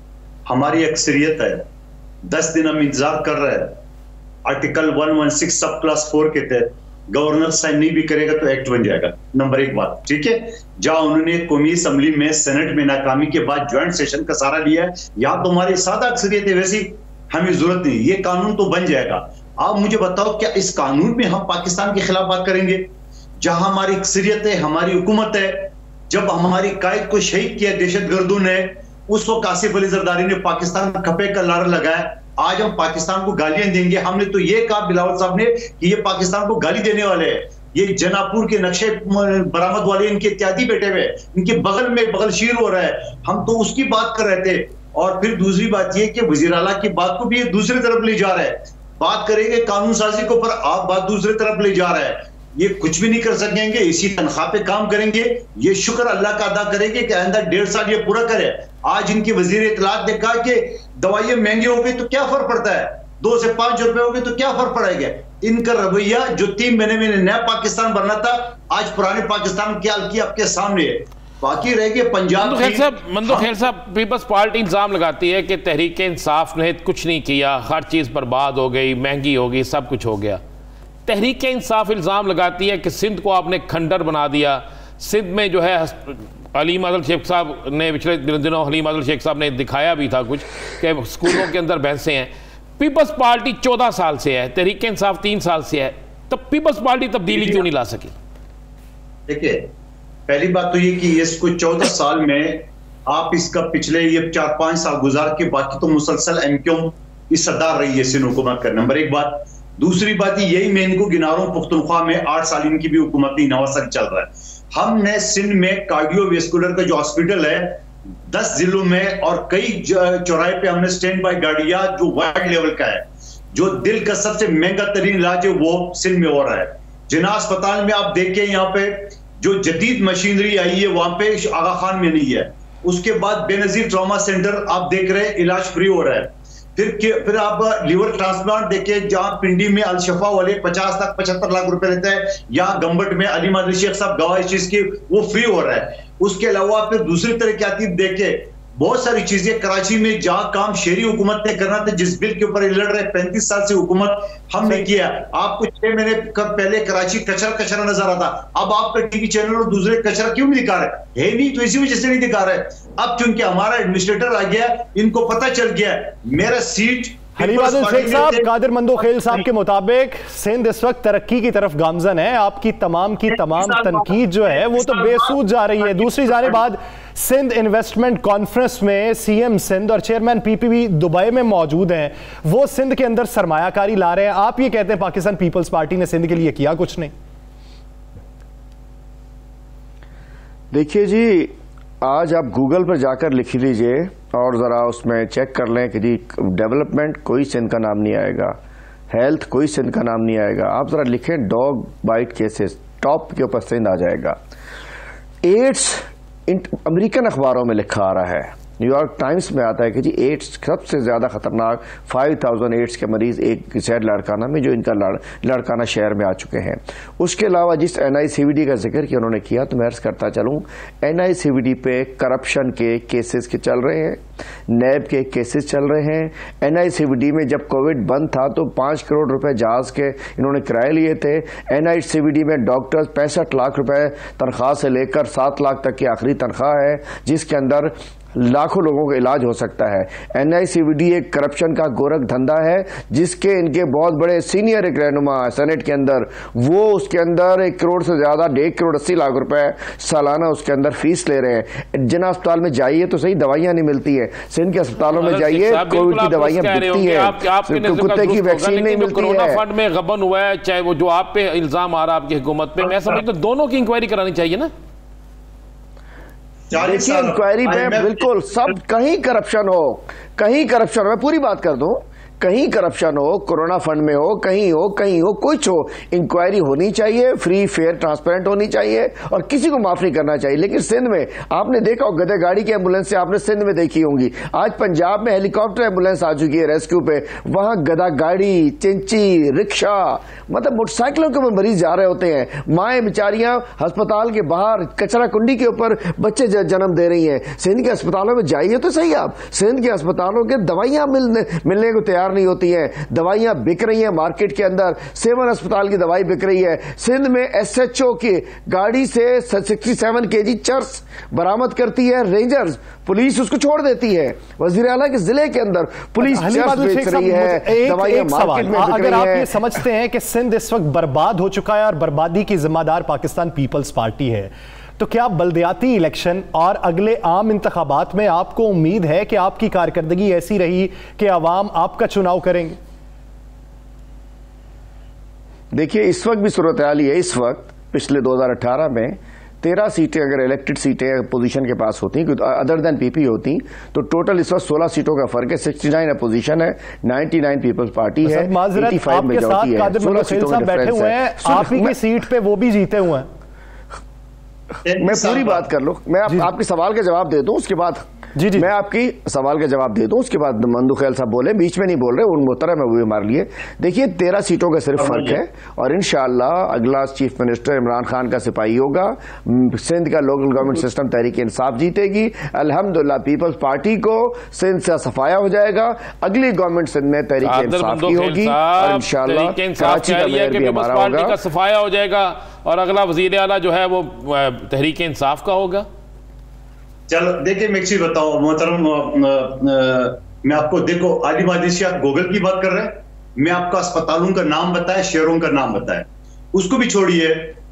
हमारी अक्सरियत है, दस दिन हम इंतजार कर रहे हैं। आर्टिकल एक सौ सोलह सब क्लास फोर के तहत गवर्नर साइन नहीं भी करेगा तो एक्ट बन जाएगा। नंबर एक बात, ठीक है। जहां उन्होंने कौमी असम्बली में सेनेट में नाकामी के बाद ज्वाइंट सेशन का सहारा लिया है, यहाँ तो हमारी सादा अक्सरियत है, वैसी हमें जरूरत नहीं, ये कानून तो बन जाएगा। आप मुझे बताओ, क्या इस कानून में हम पाकिस्तान के खिलाफ बात करेंगे? जहां हमारी अक्सरियत है, हमारी हुकूमत है, जब हमारी कायद को शहीद किया दहशतगर्दों ने, उस वक्त आसिफ अली जरदारी ने पाकिस्तान खपे का नारा लगाया। आज हम पाकिस्तान को गालियां देंगे? हमने तो ये कहा बिलावल साहब ने कि ये पाकिस्तान को गाली देने वाले हैं, ये जनापुर के नक्शे बरामद वाले इनके इत्यादि बैठे हुए, इनके बगल में बगलशीर हो रहा है। हम तो उसकी बात कर रहे थे। और फिर दूसरी बात ये कि वजीर आला की बात को भी दूसरी तरफ ले जा रहा है। बात करेंगे कानून साजी के ऊपर, आप बात दूसरी तरफ ले जा रहा है। ये कुछ भी नहीं कर सकेंगे, इसी तनख्वाह पे काम करेंगे। ये शुक्र अल्लाह का अदा करेंगे कि आइंदा डेढ़ साल ये पूरा करे। आज इनकी वजीर इत्तलात ने कहा कि दवाइयां महंगी हो गई तो क्या फर्क पड़ता है, दो से पांच रुपए हो गए तो क्या फर्क पड़ेगा। इनका रवैया जो तीन महीने में नया पाकिस्तान बनना था, आज पुराने पाकिस्तान की हाल की आपके सामने है। बाकी रह गए पंजाब। मंदो खेर साहब, पीपल्स पार्टी इल्जाम लगाती है कि तहरीक इंसाफ ने कुछ नहीं किया, हर चीज बर्बाद हो गई, महंगी हो गई, सब कुछ हो गया। तहरीक इंसाफ इल्ज़ाम लगाती है कि सिंध को आपने खंडर बना दिया। सिंध में जो है हलीम आदल शेख साहब ने पिछले दिनों हलीम आदल शेख साहब ने दिखाया भी था कुछ कि स्कूलों के अंदर भैंसे हैं। पीपल्स पार्टी चौदह साल से है, तहरीक इंसाफ तीन साल से है, तब पीपल्स पार्टी तब्दीली क्यों नहीं ला सकी? देखिए, पहली बात तो ये कि इसको चौदह साल में आप इसका पिछले ये चार पांच साल गुजार के बाकी तो मुसलसल एम क्यू एम की सरदार रही है सिंध हुकूमत का। नंबर एक बात। दूसरी बात यही मैं इनको गिना रहा हूं, पुख्तनख्वा में आठ साल इनकी भी हुकूमत नहीं, नवा साल चल रहा है। हमने सिंध में कार्डियोवेस्कुलर का जो हॉस्पिटल है दस जिलों में और कई चौराहे पे हमने स्टैंड बाय गाड़ियां जो वाइड लेवल का है, जो दिल का सबसे महंगा तरीन इलाज है वो सिंध में हो रहा है। जिना अस्पताल में आप देखें, यहाँ पे जो जदीद मशीनरी आई है वहां पे आगा खान में नहीं है। उसके बाद बेनजीर ट्रॉमा सेंटर आप देख रहे हैं, इलाज फ्री हो रहा है। फिर फिर आप लीवर ट्रांसप्लांट देखिए, जहां पिंडी में अलशफा वाले पचास लाख पचहत्तर लाख रुपए लेते हैं, यहाँ गंबट में अली मादल शेख साहब गवाह इस चीज की, वो फ्री हो रहा है। उसके अलावा फिर दूसरी तरह की आती देखे बहुत सारी चीजें कराची में जहां काम शहरी हुकूमत ने करना था, जिस बिल के ऊपर लड़ रहे पैंतीस साल से हुकूमत हमने किया। आपको छह महीने पहले कराची कचरा कचरा नजर आता, अब आपका टीवी चैनल और दूसरे कचरा क्यों नहीं दिखा रहे? है नहीं तो इसी वजह से नहीं दिखा रहे। अब चूंकि हमारा एडमिनिस्ट्रेटर आ गया, इनको पता चल गया मेरा सीट। हलीम आदिल शेख साहब, कादिर मंदो खेल साहब के मुताबिक सिंध इस वक्त तरक्की की तरफ गामजन है। आपकी तमाम की तमाम तनकीद जो है वो तो बेसूद जा रही है। दूसरी जानिब आज सिंध इन्वेस्टमेंट कॉन्फ्रेंस में सीएम सिंध और चेयरमैन पीपीपी दुबई में मौजूद हैं, वो सिंध के अंदर सरमायाकारी ला रहे हैं। आप ये कहते हैं पाकिस्तान पीपल्स पार्टी ने सिंध के लिए किया कुछ नहीं? देखिए जी, आज आप गूगल पर जाकर लिख लीजिए और ज़रा उसमें चेक कर लें कि जी डेवलपमेंट कोई सिंध का नाम नहीं आएगा, हेल्थ कोई सिंध का नाम नहीं आएगा। आप ज़रा लिखें डॉग बाइट केसेस, टॉप के ऊपर सिंध आ जाएगा। एड्स अमेरिकन अखबारों में लिखा आ रहा है, न्यूयॉर्क टाइम्स में आता है कि जी एड्स सबसे ज़्यादा खतरनाक फाइव थाउजेंड एड्स के मरीज एक शहर लाड़काना में, जो इनका लड़, लाड़काना शहर में आ चुके हैं। उसके अलावा जिस N I C V D का जिक्र कि उन्होंने किया, तो मैं अर्ज करता चलूँ, N I C V D पे करप्शन के केसेस के चल रहे हैं, नैब के केसेस चल रहे हैं। N I C V D में जब कोविड बंद था तो पाँच करोड़ रुपए जहाज के इन्होंने किराए लिए थे। N I C V D में डॉक्टर्स पैंसठ लाख रुपए तनख्वाह से लेकर सात लाख तक की आखिरी तनख्वाह है, जिसके अंदर लाखों लोगों का इलाज हो सकता है। N I C V D एक करप्शन का गोरख धंधा है जिसके इनके बहुत बड़े सीनियर एक रहनुमा सेनेट के अंदर, वो उसके अंदर एक करोड़ से ज्यादा डेढ़ करोड़ अस्सी लाख रुपए सालाना उसके अंदर फीस ले रहे हैं। जिन अस्पताल में जाइए तो सही दवाइयां नहीं मिलती है, सिंध के अस्पतालों में जाइए कोविड की दवाइयां बिकती है, कुत्ते की वैक्सीन नहीं मिलती है। कोरोना फंड में गबन हुआ है, चाहे वो जो आप पे इल्जाम आ रहा है आपकी हुकूमत पे, मैं समझता हूं दोनों की इंक्वायरी करानी चाहिए ना। देखिए इंक्वायरी में बिल्कुल सब, कहीं करप्शन हो, कहीं करप्शन हो, मैं पूरी बात कर दूं, कहीं करप्शन हो, कोरोना फंड में हो, कहीं हो, कहीं हो, कुछ हो, इंक्वायरी होनी चाहिए, फ्री फेयर ट्रांसपेरेंट होनी चाहिए और किसी को माफ नहीं करना चाहिए। लेकिन सिंध में आपने देखा हो, गधे गाड़ी की एम्बुलेंस से आपने सिंध में देखी होंगी, आज पंजाब में हेलीकॉप्टर एम्बुलेंस आ चुकी है रेस्क्यू पे, वहां गधा गाड़ी, चिंची, रिक्शा, मतलब मोटरसाइकिलों के ऊपर मरीज जा रहे होते हैं, माएं बेचारियां अस्पताल के बाहर कचरा कुंडी के ऊपर बच्चे जन्म दे रही हैं। सिंध के अस्पतालों में जाइए तो सही, आप सिंध के अस्पतालों के दवाइयां मिलने मिलने को तैयार नहीं होती है, दवाइयां बिक रही हैं मार्केट के अंदर, सेवन अस्पताल की दवाई बिक रही है। सिंध में एस एच ओ की गाड़ी से सड़सठ केजी चर्स बरामद करती है रेंजर्स, पुलिस उसको छोड़ देती है। वजीर आला के जिले के अंदर पुलिस चर्स बेच रही है, दवाइयां मार्केट में बिक रही है। अगर आप ये समझते हैं कि सिंध इस वक्त बर्बाद हो चुका है और बर्बादी की जिम्मेदार पाकिस्तान पीपल्स पार्टी है, तो क्या बल्दियाती इलेक्शन और अगले आम इंतखाबात में आपको उम्मीद है कि आपकी कारकर्दगी ऐसी रही कि अवाम आपका चुनाव करेंगे? देखिए इस वक्त भी सूरत हाल ही है, इस वक्त पिछले दो हज़ार अठारह में तेरह सीटें अगर इलेक्टेड सीटें पोजीशन के पास होती, अदर देन पीपी होती, तो टोटल इस वक्त सोलह सीटों का फर्क है। उनहत्तर अपोजिशन है, निन्यानवे पीपल्स पार्टी है, पचासी मेजॉरिटी है, सोलह सीटों का डिफरेंस है। आप ही की सीट पे वो भी जीते हुए हैं। मैं पूरी बात कर लूं, मैं आप, आपके सवाल का जवाब दे दूं, उसके बाद जी जी मैं आपकी सवाल का जवाब दे दूं, उसके बाद मंदू खैल साहब बोले, बीच में नहीं बोल रहे, उन मोहतरम है वो भी मार लिए। देखिए तेरह सीटों का सिर्फ फर्क है और इंशाअल्लाह अगला चीफ मिनिस्टर इमरान खान का सिपाही होगा, सिंध का local government system Tehreek Insaf जीतेगी, अल्हम्दुलिल्लाह पीपल्स पार्टी को सिंध से सफाया हो जाएगा, अगली गवर्नमेंट सिंध में तहरीक इंसाफ की होगी और इंशाअल्लाह कराची का मेयर भी हमारा होगा, सफाया हो जाएगा और अगला वजीर आला जो है वो तहरीक इंसाफ का होगा। चलो देखिए मैं एक चीज बताऊं मोहतरम, मैं आपको देखो आलिम आदिशी आप गूगल की बात कर रहे हैं, मैं आपको अस्पतालों का नाम बताया, शहरों का नाम बताया, उसको भी छोड़िए।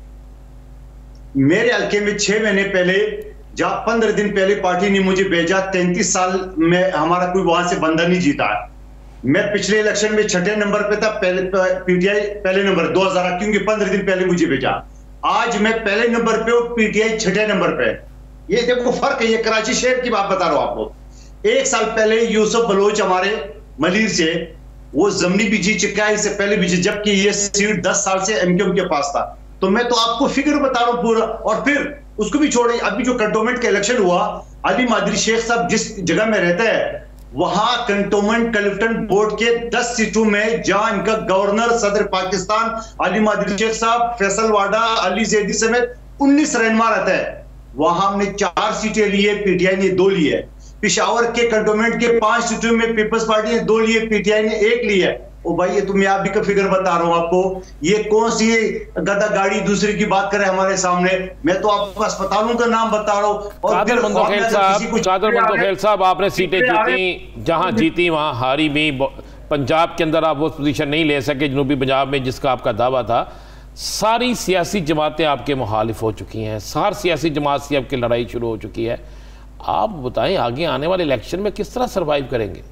मेरे हल्के में छह महीने पहले जहां पंद्रह दिन पहले पार्टी ने मुझे भेजा, तैंतीस साल में हमारा कोई वहां से बंदा नहीं जीता है। मैं पिछले इलेक्शन में छठे नंबर पे था, पहले पीटीआई पहले नंबर दो हजार, क्योंकि पंद्रह दिन पहले मुझे भेजा। आज मैं पहले नंबर पे हूं, पीटीआई छठे नंबर पे। ये देखो फर्क है, ये कराची शहर की बात बता रहा हूं आपको। एक साल पहले यूसुफ बलोच हमारे मलीर से, वो जमनी भी जीत चुका है, इससे पहले भी जीत, जबकि ये सीट दस साल से एमक्यूएम के पास था। तो मैं तो आपको फिगर बता रहा हूं पूरा। और फिर उसको भी छोड़े, अभी जो कंटोनमेंट का इलेक्शन हुआ, अली मादरी शेख साहब जिस जगह में रहते हैं वहां कंटोनमेंट कलेक्टर बोर्ड के दस सीटों में जहां इनका गवर्नर सदर पाकिस्तान अली मादरी शेख साहब, फैसल वाडा, अली जैदी समेत उन्नीस रहनुमा रहते हैं, वहां हमने चार सीटें ली है, पीटीआई ने दो ली है। पिशावर के कंटोनमेंट के पांच सीटों में पीपल्स पार्टी ने दो ली है, पीटीआई ने एक ली है। ओ भाई ये तो मैं आप भी का फिगर बता रहा हूं आपको, ये कौन सी गदा गाड़ी दूसरी की बात करे हमारे सामने। मैं तो आपको अस्पतालों का नाम बता रहा हूं। और कादर मंदोखेल साहब, कादर मंदोखेल साहब आपने सीटें जीती, जहां जीती वहां हारी भी। पंजाब के अंदर आप वो पोजीशन नहीं ले सके जनूबी पंजाब में जिसका आपका दावा था। सारी सियासी जमातें आपके मुखालिफ हो चुकी हैं, सारी सियासी जमात से आपकी लड़ाई शुरू हो चुकी है। आप बताएं आगे आने वाले इलेक्शन में किस तरह सरवाइव करेंगे?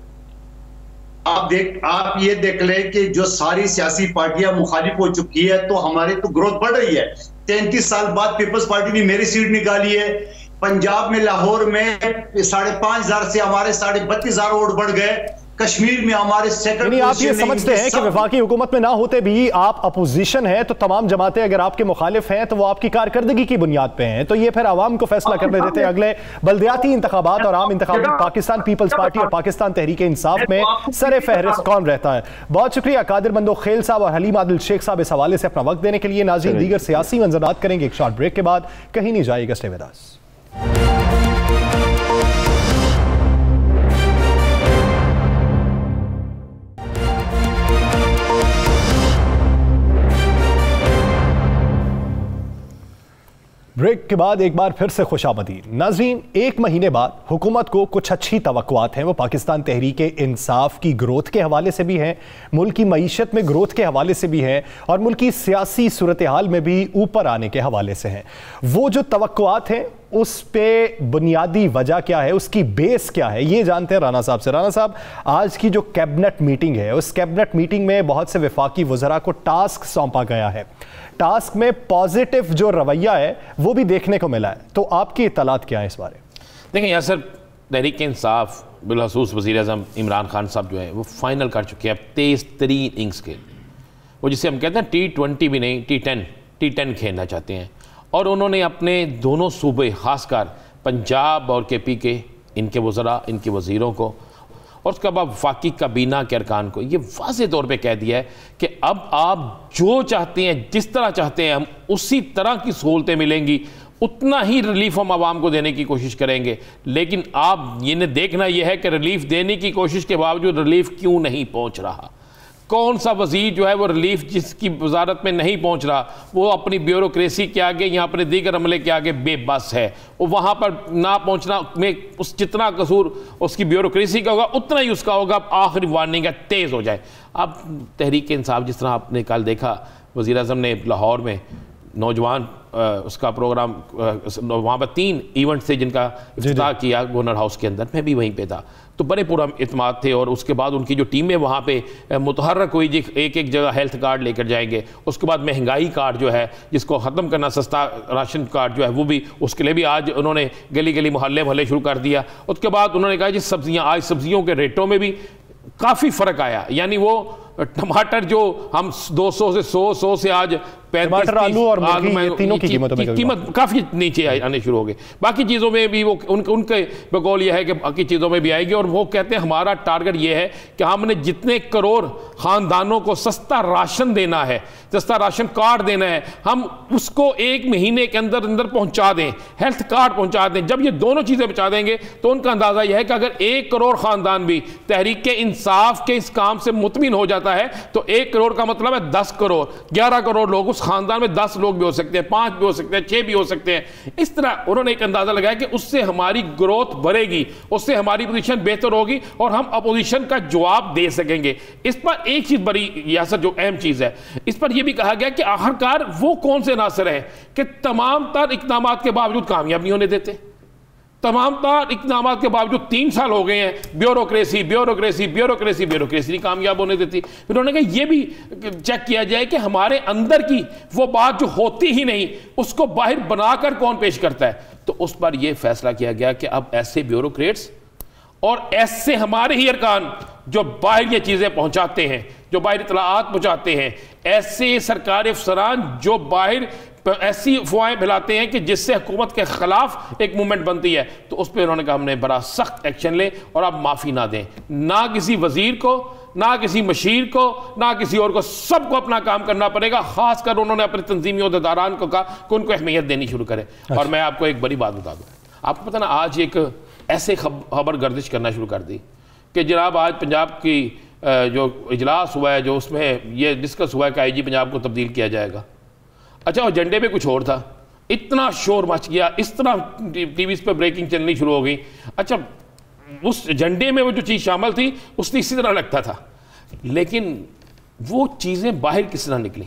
आप देख आप ये देख लें कि जो सारी सियासी पार्टियां मुखालिफ हो चुकी है तो हमारे तो ग्रोथ बढ़ रही है। तैंतीस साल बाद पीपल्स पार्टी ने मेरी सीट निकाली है। पंजाब में लाहौर में साढ़े पांच हजार से हमारे साढ़े बत्तीस हजार वोट बढ़ गए। कश्मीर में हमारे सेकंड। आप ये समझते हैं कि वफाकी हुकूमत में ना होते भी आप अपोजिशन है तो तमाम जमातें अगर आपके मुखालिफ हैं तो वो आपकी कारकर्दगी की बुनियाद पे हैं, तो ये फिर आवाम को फैसला करने देते हैं अगले बल्दियाती इंतखाबात और आम इंतखाबात पाकिस्तान पीपल्स पार्टी और पाकिस्तान तहरीक इंसाफ में सरे फहरिस्त कौन रहता है। बहुत शुक्रिया कादिर मंदोखेल साहब और हलीम आदिल शेख साहब इस हवाले से अपना वक्त देने के लिए। नाज़रीन दीगर सियासी मंजरात करेंगे एक शॉर्ट ब्रेक के बाद, कहीं नहीं जाएगा, स्टे विद अस। ब्रेक के बाद एक बार फिर से खुशामदीद नाज़रीन। एक महीने बाद हुकूमत को कुछ अच्छी तवक्कुआत हैं। वो पाकिस्तान तहरीक इंसाफ की ग्रोथ के हवाले से भी हैं, मुल्क की मईशत में ग्रोथ के हवाले से भी हैं और मुल्क की सियासी सूरत हाल में भी ऊपर आने के हवाले से हैं। वो जो तवक्कुआत हैं उस पे बुनियादी वजह क्या है, उसकी बेस क्या है, ये जानते हैं राना साहब से। राना साहब, आज की जो कैबिनेट मीटिंग है, उस कैबिनेट मीटिंग में बहुत से वफाकी वज़रा को टास्क सौंपा गया है। टास्क में पॉजिटिव जो रवैया है वो भी देखने को मिला है, तो आपकी इत्तलात क्या है इस बारे? देखें यासर, तहरीक इंसाफ बिलखसूस वज़ीर आज़म इमरान खान साहब जो है वो फाइनल कर चुके हैं अब तेज़ तरीन इनिंग्स के, वो जिसे हम कहते हैं टी ट्वेंटी भी नहीं, टी टेन टी टेन खेलना चाहते हैं। और उन्होंने अपने दोनों सूबे, खासकर पंजाब और के पी के, इनके वज़रा, इनके वज़ीरों को और उसके बाद वफाकी काबीना के अरकान को ये वाज़े तौर पे कह दिया है कि अब आप जो चाहते हैं, जिस तरह चाहते हैं, हम उसी तरह की सहूलतें मिलेंगी, उतना ही रिलीफ हम आवाम को देने की कोशिश करेंगे। लेकिन आप ये देखना यह है कि रिलीफ देने की कोशिश के बावजूद रिलीफ क्यों नहीं पहुँच रहा। कौन सा वजीर जो है वो रिलीफ जिसकी वजारत में नहीं पहुंच रहा, वो अपनी ब्यूरोक्रेसी के आगे या अपने दीगर अमले के आगे बेबस है। वो वहाँ पर ना पहुंचना में उस जितना कसूर उसकी ब्यूरोक्रेसी का होगा उतना ही उसका होगा। आखिरी वार्निंग है, तेज़ हो जाए। अब तहरीक इंसाफ, जिस तरह आपने कल देखा, वज़ीर आज़म ने लाहौर में नौजवान आ, उसका प्रोग्राम, वहाँ पर तीन इवेंट थे जिनका इफ्तिताह किया गवर्नर हाउस के अंदर, मैं भी वहीं पे था, तो बड़े पूरा इत्मीनान थे। और उसके बाद उनकी जो टीमें वहाँ पे मुतहर्रक हुई, जी एक एक जगह हेल्थ कार्ड लेकर जाएंगे, उसके बाद महंगाई कार्ड जो है जिसको ख़त्म करना, सस्ता राशन कार्ड जो है वो भी, उसके लिए भी आज उन्होंने गली गली मोहल्ले मोहल्ले शुरू कर दिया। उसके बाद उन्होंने कहा जी सब्जियाँ, आज सब्जियों के रेटों में भी काफ़ी फ़र्क आया, यानी वो टमाटर जो हम दो सौ से सौ सौ से आज टमाटर, आलू और मुर्गी, तीनों की कीमतों में कीमत काफ़ी नीचे आने शुरू हो गई। बाकी चीज़ों में भी वो उन, उनके बकौल यह है कि बाकी चीज़ों में भी आएगी। और वो कहते हैं हमारा टारगेट ये है कि हमने जितने करोड़ ख़ानदानों को सस्ता राशन देना है, सस्ता राशन कार्ड देना है, हम उसको एक महीने के अंदर अंदर पहुँचा दें, हेल्थ कार्ड पहुँचा दें। जब ये दोनों चीज़ें पहुँचा देंगे तो उनका अंदाज़ा यह है कि अगर एक करोड़ ख़ानदान भी तहरीक इंसाफ के इस काम से मुतमिन हो जाता है तो एक करोड़ का मतलब है दस करोड़, ग्यारह करोड़ लोग, उस खानदान में दस लोग भी हो सकते हैं, पांच भी हो सकते हैं, छह भी हो सकते हैं। इस तरह उन्होंने एक अंदाजा लगाया कि उससे हमारी ग्रोथ बढ़ेगी, उससे हमारी पोजीशन बेहतर होगी और हम अपोजिशन का जवाब दे सकेंगे। इस पर एक चीज बड़ी यासर जो अहम चीज है, इस पर यह भी कहा गया कि आखिरकार वो कौन से नासर हैं कि तमाम तर इकदाम के बावजूद कामयाब नहीं होने देते। तमाम तर इकदाम के बावजूद तीन साल हो गए हैं, ब्यूरोक्रेसी ब्यूरोक्रेसी ब्यूरोक्रेसी ब्यूरोक्रेसी नहीं कामयाब होने देती। फिर उन्होंने कहा यह भी चेक किया जाए कि हमारे अंदर की वो बात जो होती ही नहीं उसको बाहर बनाकर कौन पेश करता है। तो उस पर यह फैसला किया गया कि अब ऐसे ब्यूरोक्रेट्स और ऐसे हमारे ही अरकान जो बाहर ये चीज़ें पहुंचाते हैं, जो बाहर इतलाआत पहुंचाते हैं, ऐसे सरकारी अफसरान जो बाहर ऐसी अफवाहें फैलाते हैं कि जिससे हुकूमत के खिलाफ एक मूवमेंट बनती है, तो उस पर उन्होंने कहा हमने बड़ा सख्त एक्शन ले और आप माफ़ी ना दें, ना किसी वजीर को, ना किसी मशीर को, ना किसी और को, सबको अपना काम करना पड़ेगा। खासकर उन्होंने अपने तंजीमी अहदेदारान को कहा कि उनको अहमियत देनी शुरू करें। और मैं आपको एक बड़ी बात बता दूँ, आपको पता ना आज एक ऐसे खबर गर्दिश करना शुरू कर दी कि जनाब आज पंजाब की जो इजलास हुआ है, जो उसमें ये डिस्कस हुआ है कि आई जी पंजाब को तब्दील किया जाएगा। अच्छा, वो एजेंडे पे कुछ और था, इतना शोर मच गया, इस तरह टीवी पे ब्रेकिंग चलनी शुरू हो गई। अच्छा, उस एजेंडे में वो जो चीज़ शामिल थी उसने इसी तरह लगता था, लेकिन वो चीज़ें बाहर किस तरह निकली,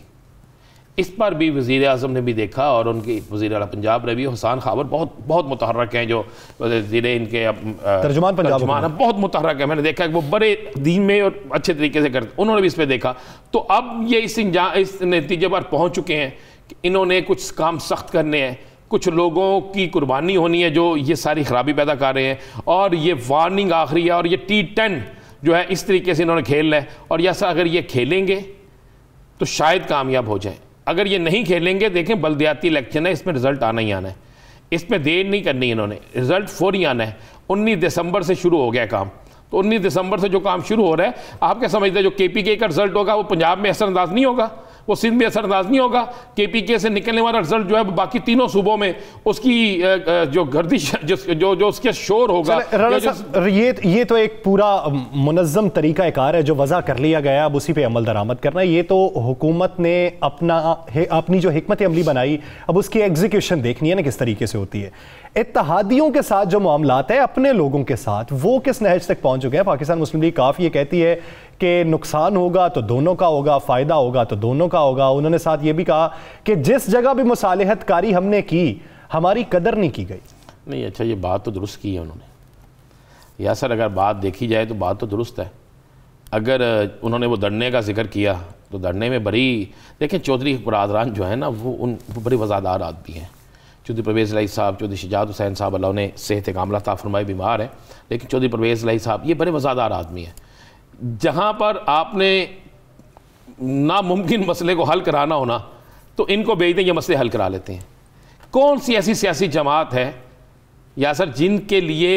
इस पर भी वज़ीर आज़म ने भी देखा और उनकी वज़ीर आला पंजाब ने भी, हुसैन खाबर बहुत बहुत मुतहर्रक हैं, जो वज़ीर इनके तर्जुमान पंजाब बहुत मुतहर्रक है। मैंने देखा कि वो बड़े दीन में और अच्छे तरीके से करते, उन्होंने भी इस पर देखा। तो अब ये इस इस नतीजे पर पहुँच चुके हैं कि इन्होंने कुछ काम सख्त करने हैं, कुछ लोगों की कुर्बानी होनी है जो ये सारी खराबी पैदा कर रहे हैं, और ये वार्निंग आखिरी है। और ये टी टेन जो है इस तरीके से इन्होंने खेलना है, और ऐसा अगर ये खेलेंगे तो शायद कामयाब हो जाए। अगर ये नहीं खेलेंगे, देखें बल्दियाती इलेक्शन है, इसमें रिजल्ट आना ही आना है, इसमें देर नहीं करनी, इन्होंने रिजल्ट फौरी आना है। उन्नीस दिसंबर से शुरू हो गया काम, तो उन्नीस दिसंबर से जो काम शुरू हो रहा है, आप क्या समझते हैं जो के पी के का रिजल्ट होगा वो पंजाब में असरअंदाज नहीं होगा? वो सिंध में असरअंदाज नहीं होगा। के पी के से निकलने वाला रिजल्ट जो है बाकी तीनों सूबों में उसकी जो गर्दिश जो जो, जो उसके शोर होगा। जो... ये ये तो एक पूरा मुनज़्ज़म तरीका कार है जो वज़ा कर लिया गया, अब उसी पे अमल दरामद करना है। ये तो हुकूमत ने अपना अपनी जो हिकमत अमली बनाई, अब उसकी एग्जीक्यूशन देखनी है ना किस तरीके से होती है। इत्तहादियों के साथ जो मामलात है अपने लोगों के साथ, वो किस नहज तक पहुंच चुके हैं? पाकिस्तान मुस्लिम लीग काफ़ी ये कहती है कि नुकसान होगा तो दोनों का होगा, फ़ायदा होगा तो दोनों का होगा। उन्होंने साथ ये भी कहा कि जिस जगह भी मुसालिहत कारी हमने की, हमारी कदर नहीं की गई। नहीं, अच्छा, ये बात तो दुरुस्त की है उन्होंने। या सर, अगर बात देखी जाए तो बात तो दुरुस्त है। अगर उन्होंने वो धरने का जिक्र किया तो धरने में बड़ी, देखें, चौधरी बरादरान जो है ना, वो उन वो बड़े वज़ादार आदमी हैं। चौधरी परवेज़ इलाही साहब, चौधरी शजात हुसैन साहब, अल्लाह ने सेहत कामला अता फरमाए, बीमार है, लेकिन चौधरी परवेज़ इलाही साहब ये बड़े वज़ादार आदमी हैं। जहाँ पर आपने नामुमकिन मसले को हल कराना होना तो इनको भेज दें, ये मसले हल करा लेते हैं। कौन सी ऐसी सियासी जमात है या सर जिनके लिए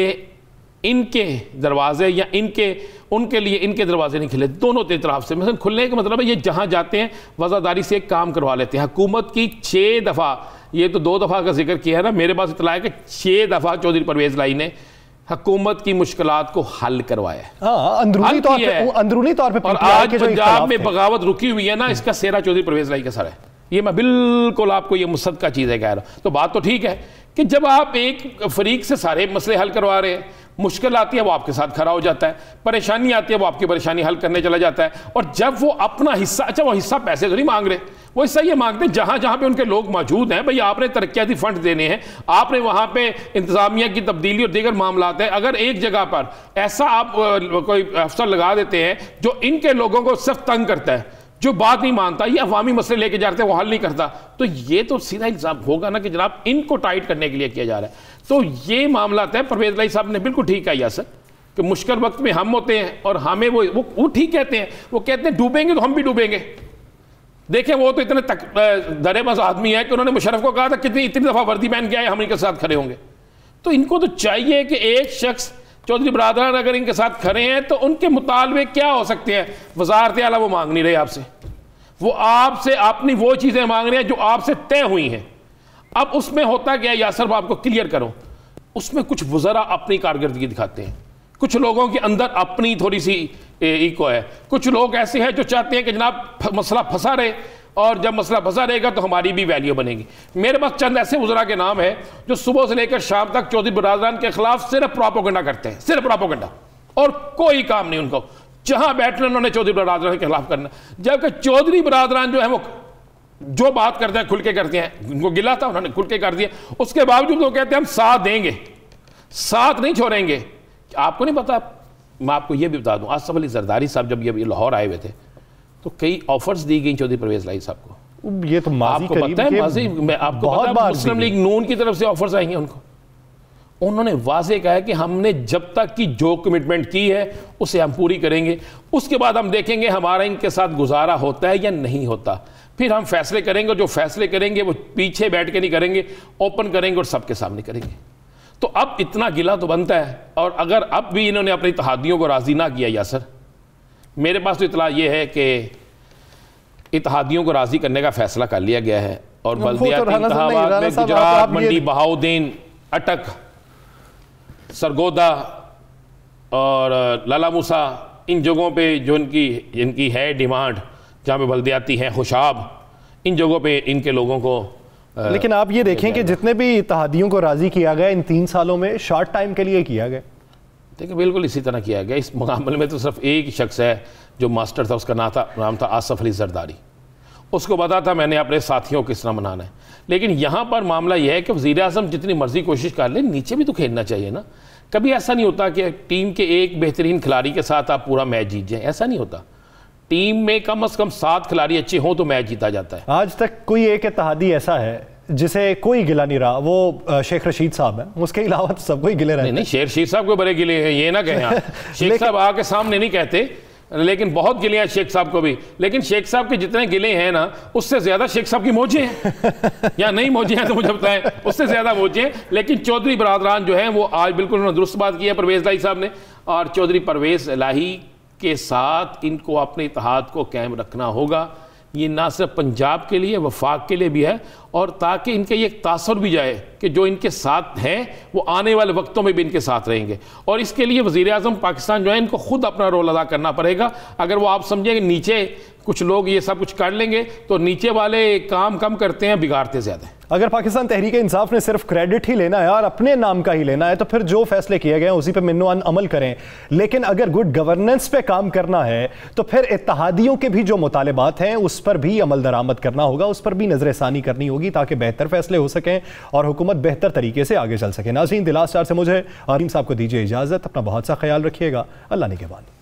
इनके दरवाजे या इनके उनके लिए इनके दरवाजे नहीं खिले? दोनों तरफ से मतलब खुलने का मतलब है ये जहाँ जाते हैं वज़ादारी से एक काम करवा लेते हैं। हुकूमत की छः दफ़ा, ये तो दो दफ़ा का जिक्र किया है ना, मेरे पास इतला है कि छः दफ़ा चौधरी परवेज़ इलाही ने हुकूमत की मुश्किलात को हल करवाया है। हाँ, अंदरूनी तौर पे, अंदरूनी तौर पे। और आज पंजाब में बगावत रुकी हुई है ना, इसका सेहरा चौधरी परवेज़ इलाही का सर है। ये मैं बिल्कुल आपको ये मुसद्दक़ा चीज़ है कह रहा हूँ। तो बात तो ठीक है कि जब आप एक फरीक से सारे मसले हल करवा रहे हैं, मुश्किल आती है वो आपके साथ खड़ा हो जाता है, परेशानी आती है वो आपकी परेशानी हल करने चला जाता है। और जब वो अपना हिस्सा, अच्छा वो हिस्सा पैसे तो नहीं मांग रहे, वो हिस्सा ये मांगते हैं जहाँ जहाँ पे उनके लोग मौजूद हैं, भाई आपने तरक्याती फंड देने हैं, आपने वहाँ पे इंतजामिया की तब्दीली और दीगर मामलात है। अगर एक जगह पर ऐसा आप कोई अफसर लगा देते हैं जो इनके लोगों को सिर्फ तंग करता है, जो बात नहीं मानता, ये अवामी मसले लेके जाते हैं वो हल नहीं करता, तो ये तो सीधा इल्जाम होगा ना कि जनाब इनको टाइट करने के लिए किया जा रहा है। तो ये मामला है, परवेज़ इलाही साहब ने बिल्कुल ठीक कहा सर कि मुश्किल वक्त में हम होते हैं और हमें वो वो, वो ठीक कहते हैं। वो कहते हैं डूबेंगे तो हम भी डूबेंगे। देखें, वो तो इतने तक दरेबस आदमी है कि उन्होंने मुशर्रफ को कहा था कितनी इतनी दफ़ा वर्दी पहन के आए, हम इनके साथ खड़े होंगे। तो इनको तो चाहिए कि एक शख्स चौधरी बरादरान अगर इनके साथ खड़े हैं तो उनके मुतालबे क्या हो सकते हैं? वज़ारत आला वो मांग नहीं रहे आपसे, वो आपसे अपनी वो चीज़ें मांग रहे हैं जो आपसे तय हुई हैं। अब उसमें होता क्या है यासर, आपको क्लियर करूं, उसमें कुछ वज़रा अपनी कारकर्दगी दिखाते हैं, कुछ लोगों के अंदर अपनी थोड़ी सी इको है, कुछ लोग ऐसे हैं जो चाहते हैं कि जनाब मसला फंसा रहे और जब मसला फंसा रहेगा तो हमारी भी वैल्यू बनेगी। मेरे पास चंद ऐसे वज़रा के नाम है जो सुबह से लेकर शाम तक चौधरी बरादरान के खिलाफ सिर्फ प्रोपेगेंडा करते हैं, सिर्फ प्रोपेगेंडा, और कोई काम नहीं उनको। जहां बैठना उन्होंने चौधरी बरादरान के खिलाफ करना, जबकि चौधरी बरादरान जो है वो जो बात करते हैं खुल के करते हैं। उनको गिला था, उन्होंने खुल के कर दिया, उसके बावजूद वो कहते हैं हम साथ देंगे, साथ नहीं छोड़ेंगे। आपको नहीं पता, मैं आपको ये भी बता दूं, आसफ अली जरदारी साहब जब ये लाहौर आए हुए थे तो कई ऑफर्स दी गई चौधरी परवेज़ इलाही साहब को। ये तो आपको पता है माजी, मैं आपको पता है मुस्लिम लीग नून की तरफ से ऑफर्स आई हैं उनको। उन्होंने वाज़े कहा है कि हमने जब तक की जो कमिटमेंट की है उसे हम पूरी करेंगे, उसके बाद हम देखेंगे हमारा इनके साथ गुजारा होता है या नहीं होता, फिर हम फैसले करेंगे। जो फैसले करेंगे वो पीछे बैठ के नहीं करेंगे, ओपन करेंगे और सबके सामने करेंगे। तो अब इतना गिला तो बनता है। और अगर अब भी इन्होंने अपनी इत्तेहादियों को राज़ी ना किया यासर, मेरे पास तो इतला ये है कि इत्तेहादियों को राज़ी करने का फैसला कर लिया गया है और बल्दियाती इंतखाबात में गुजरात, मंडी, बहाउद्दीन, अटक, सरगोदा और लाला मूसा, इन जगहों पे जो इनकी इनकी है डिमांड, जहाँ पे बल्दियाती है, खुशाब, इन जगहों पे इनके लोगों को। लेकिन आप ये देखें कि जितने भी इत्तेहादियों को राज़ी किया गया इन तीन सालों में शॉर्ट टाइम के लिए किया गया। देखिए, बिल्कुल इसी तरह किया गया। इस मामले में तो सिर्फ एक ही शख्स है जो मास्टर था, उसका नाम था नाम था आसफ अली जरदारी। उसको पता था मैंने अपने साथियों को किस तरह मनाना है। लेकिन यहाँ पर मामला यह है कि वज़ीर आज़म जितनी मर्जी कोशिश कर ले, नीचे भी तो खेलना चाहिए ना। कभी ऐसा नहीं होता कि टीम के एक बेहतरीन खिलाड़ी के साथ आप पूरा मैच जीत जाएं, ऐसा नहीं होता। टीम में कम अज़ कम सात खिलाड़ी अच्छे हों तो मैच जीता जाता है। आज तक कोई एक इत्तेहादी ऐसा है जिसे कोई गिला नहीं रहा, वो शेख रशीद साहब है, उसके अलावा तो सबको ही गिले रहे। नहीं नहीं, शेख रशीद साहब को बड़े गिले हैं, ये ना कहें। शेख साहब आके सामने नहीं कहते, लेकिन बहुत गिले हैं शेख साहब को भी। लेकिन शेख साहब के जितने गिले हैं ना, उससे ज्यादा शेख साहब की मौजें हैं या नहीं मौजें हैं तो मुझे बताएं, उससे ज्यादा मौजें हैं। लेकिन चौधरी बरादरान जो है वो आज बिल्कुल उन्होंने दुरुस्त बात की है परवेज़ इलाही साहब ने, और चौधरी परवेज़ इलाही के साथ इनको अपने इत्तेहाद को कायम रखना होगा। ये ना सिर्फ पंजाब के लिए वफाक के लिए भी है, और ताकि इनके ये एक तासर भी जाए कि जो इनके साथ हैं वो आने वाले वक्तों में भी इनके साथ रहेंगे। और इसके लिए वज़ीर आज़म पाकिस्तान जो है इनको खुद अपना रोल अदा करना पड़ेगा। अगर वो आप समझेंगे नीचे कुछ लोग ये सब कुछ कर लेंगे तो नीचे वाले काम कम करते हैं, बिगाड़ते ज़्यादा। अगर पाकिस्तान तहरीक इंसाफ ने सिर्फ क्रेडिट ही लेना है और अपने नाम का ही लेना है तो फिर जो फैसले किए गए हैं उसी पे मिन्नो अमल करें, लेकिन अगर गुड गवर्नेंस पे काम करना है तो फिर इत्तेहादियों के भी जो मुतालिबात हैं उस पर भी अमल दरामद करना होगा, उस पर भी नजरसानी करनी होगी ताकि बेहतर फैसले हो सकें और हुकूमत बेहतर तरीके से आगे चल सके। नाज़रीन, दिला स्टार से मुझे अरीम साहब को दीजिए इजाज़त। अपना बहुत सा ख्याल रखिएगा। अल्लाह निगहबान।